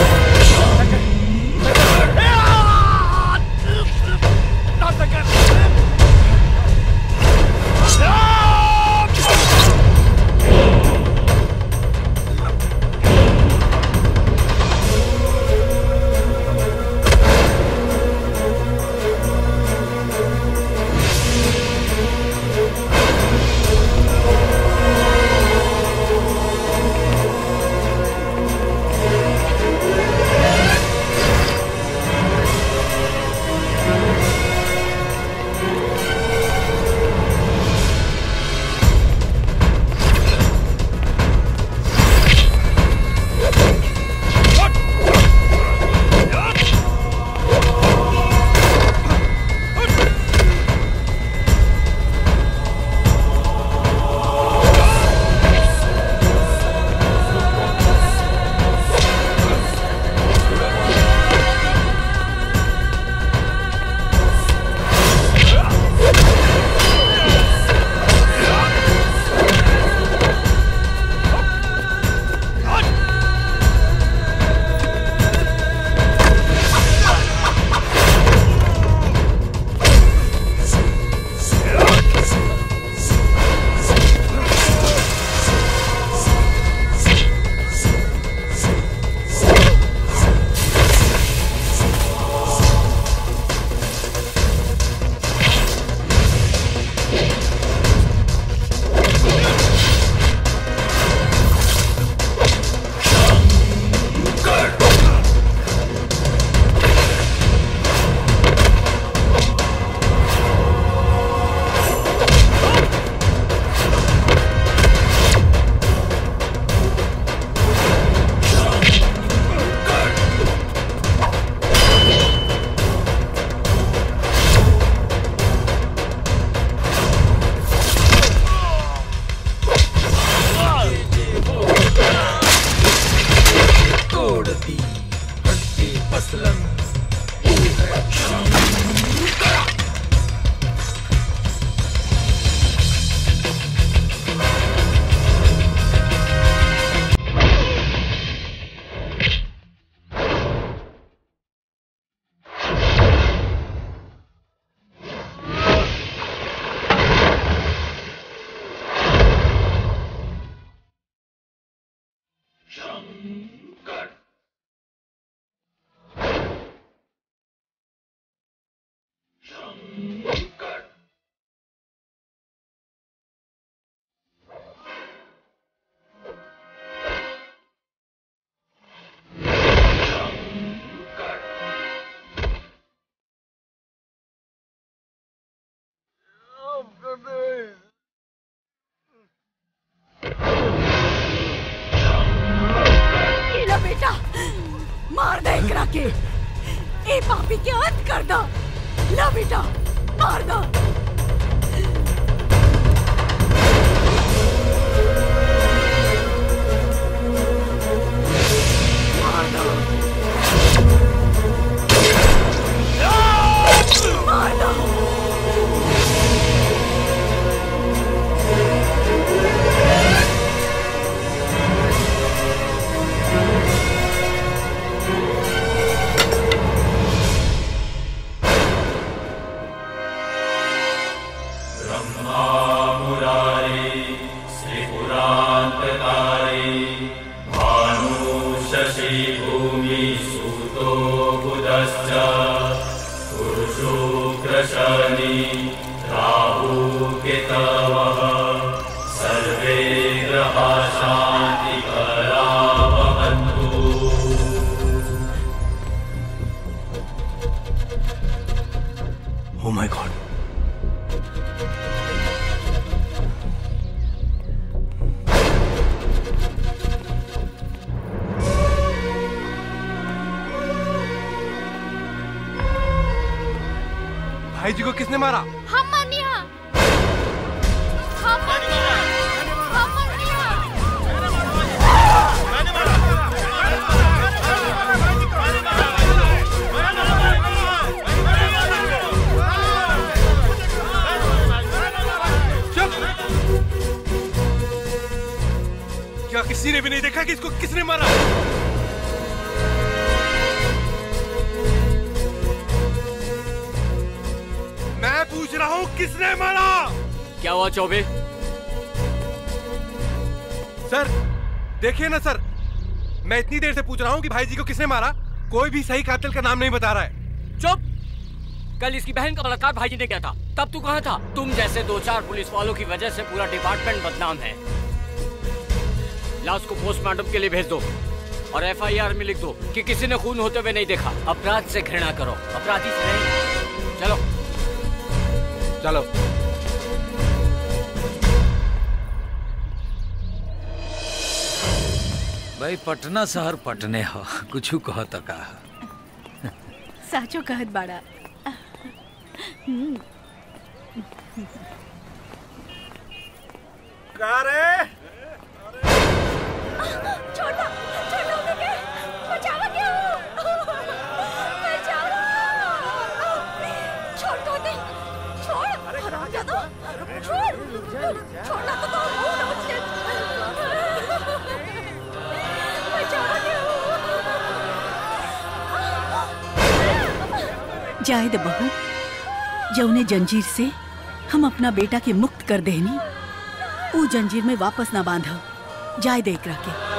Speaker 17: मसलन
Speaker 9: बेटा मार दे एकरा के ए पापी के अंत कर दो ला बेटा मार दो मार दो मार दो
Speaker 16: Oh my God. भाई जी को किसने मारा?
Speaker 1: हम मनिया हम मनिया हम मनिया
Speaker 16: क्या किसी ने भी नहीं देखा कि इसको किसने मारा? मैं पूछ रहा हूँ किसने मारा?
Speaker 10: क्या हुआ चौबे?
Speaker 16: सर देखिए ना सर, मैं इतनी देर से पूछ रहा हूँ कि भाई जी को किसने मारा, कोई भी सही कातिल का नाम नहीं बता रहा है।
Speaker 10: चुप! कल इसकी बहन का बलात्कार भाई जी ने किया था, तब तू कहाँ था? तुम जैसे 2-4 पुलिस वालों की वजह से पूरा डिपार्टमेंट बदनाम है। लाश को पोस्टमार्टम के लिए भेज दो और FIR में लिख दो कि किसी ने खून होते हुए नहीं देखा। अपराध से घृणा करो, अपराधी से नहीं। चलो
Speaker 16: चलो।
Speaker 17: भाई पटना शहर पटने हो, कुछ कहो तो का
Speaker 9: साचो कहत बाड़ा।
Speaker 8: का रे?
Speaker 9: छोटा छोटा उनके बचावा क्या बचाओ छोड़ दो दे छोड़ हराम जादो छोड़ छोड़ना तो जाए दे बहू, जौने जंजीर से हम अपना बेटा के मुक्त कर देनी, वो जंजीर में वापस ना बांधा। जाए दे एकरा के।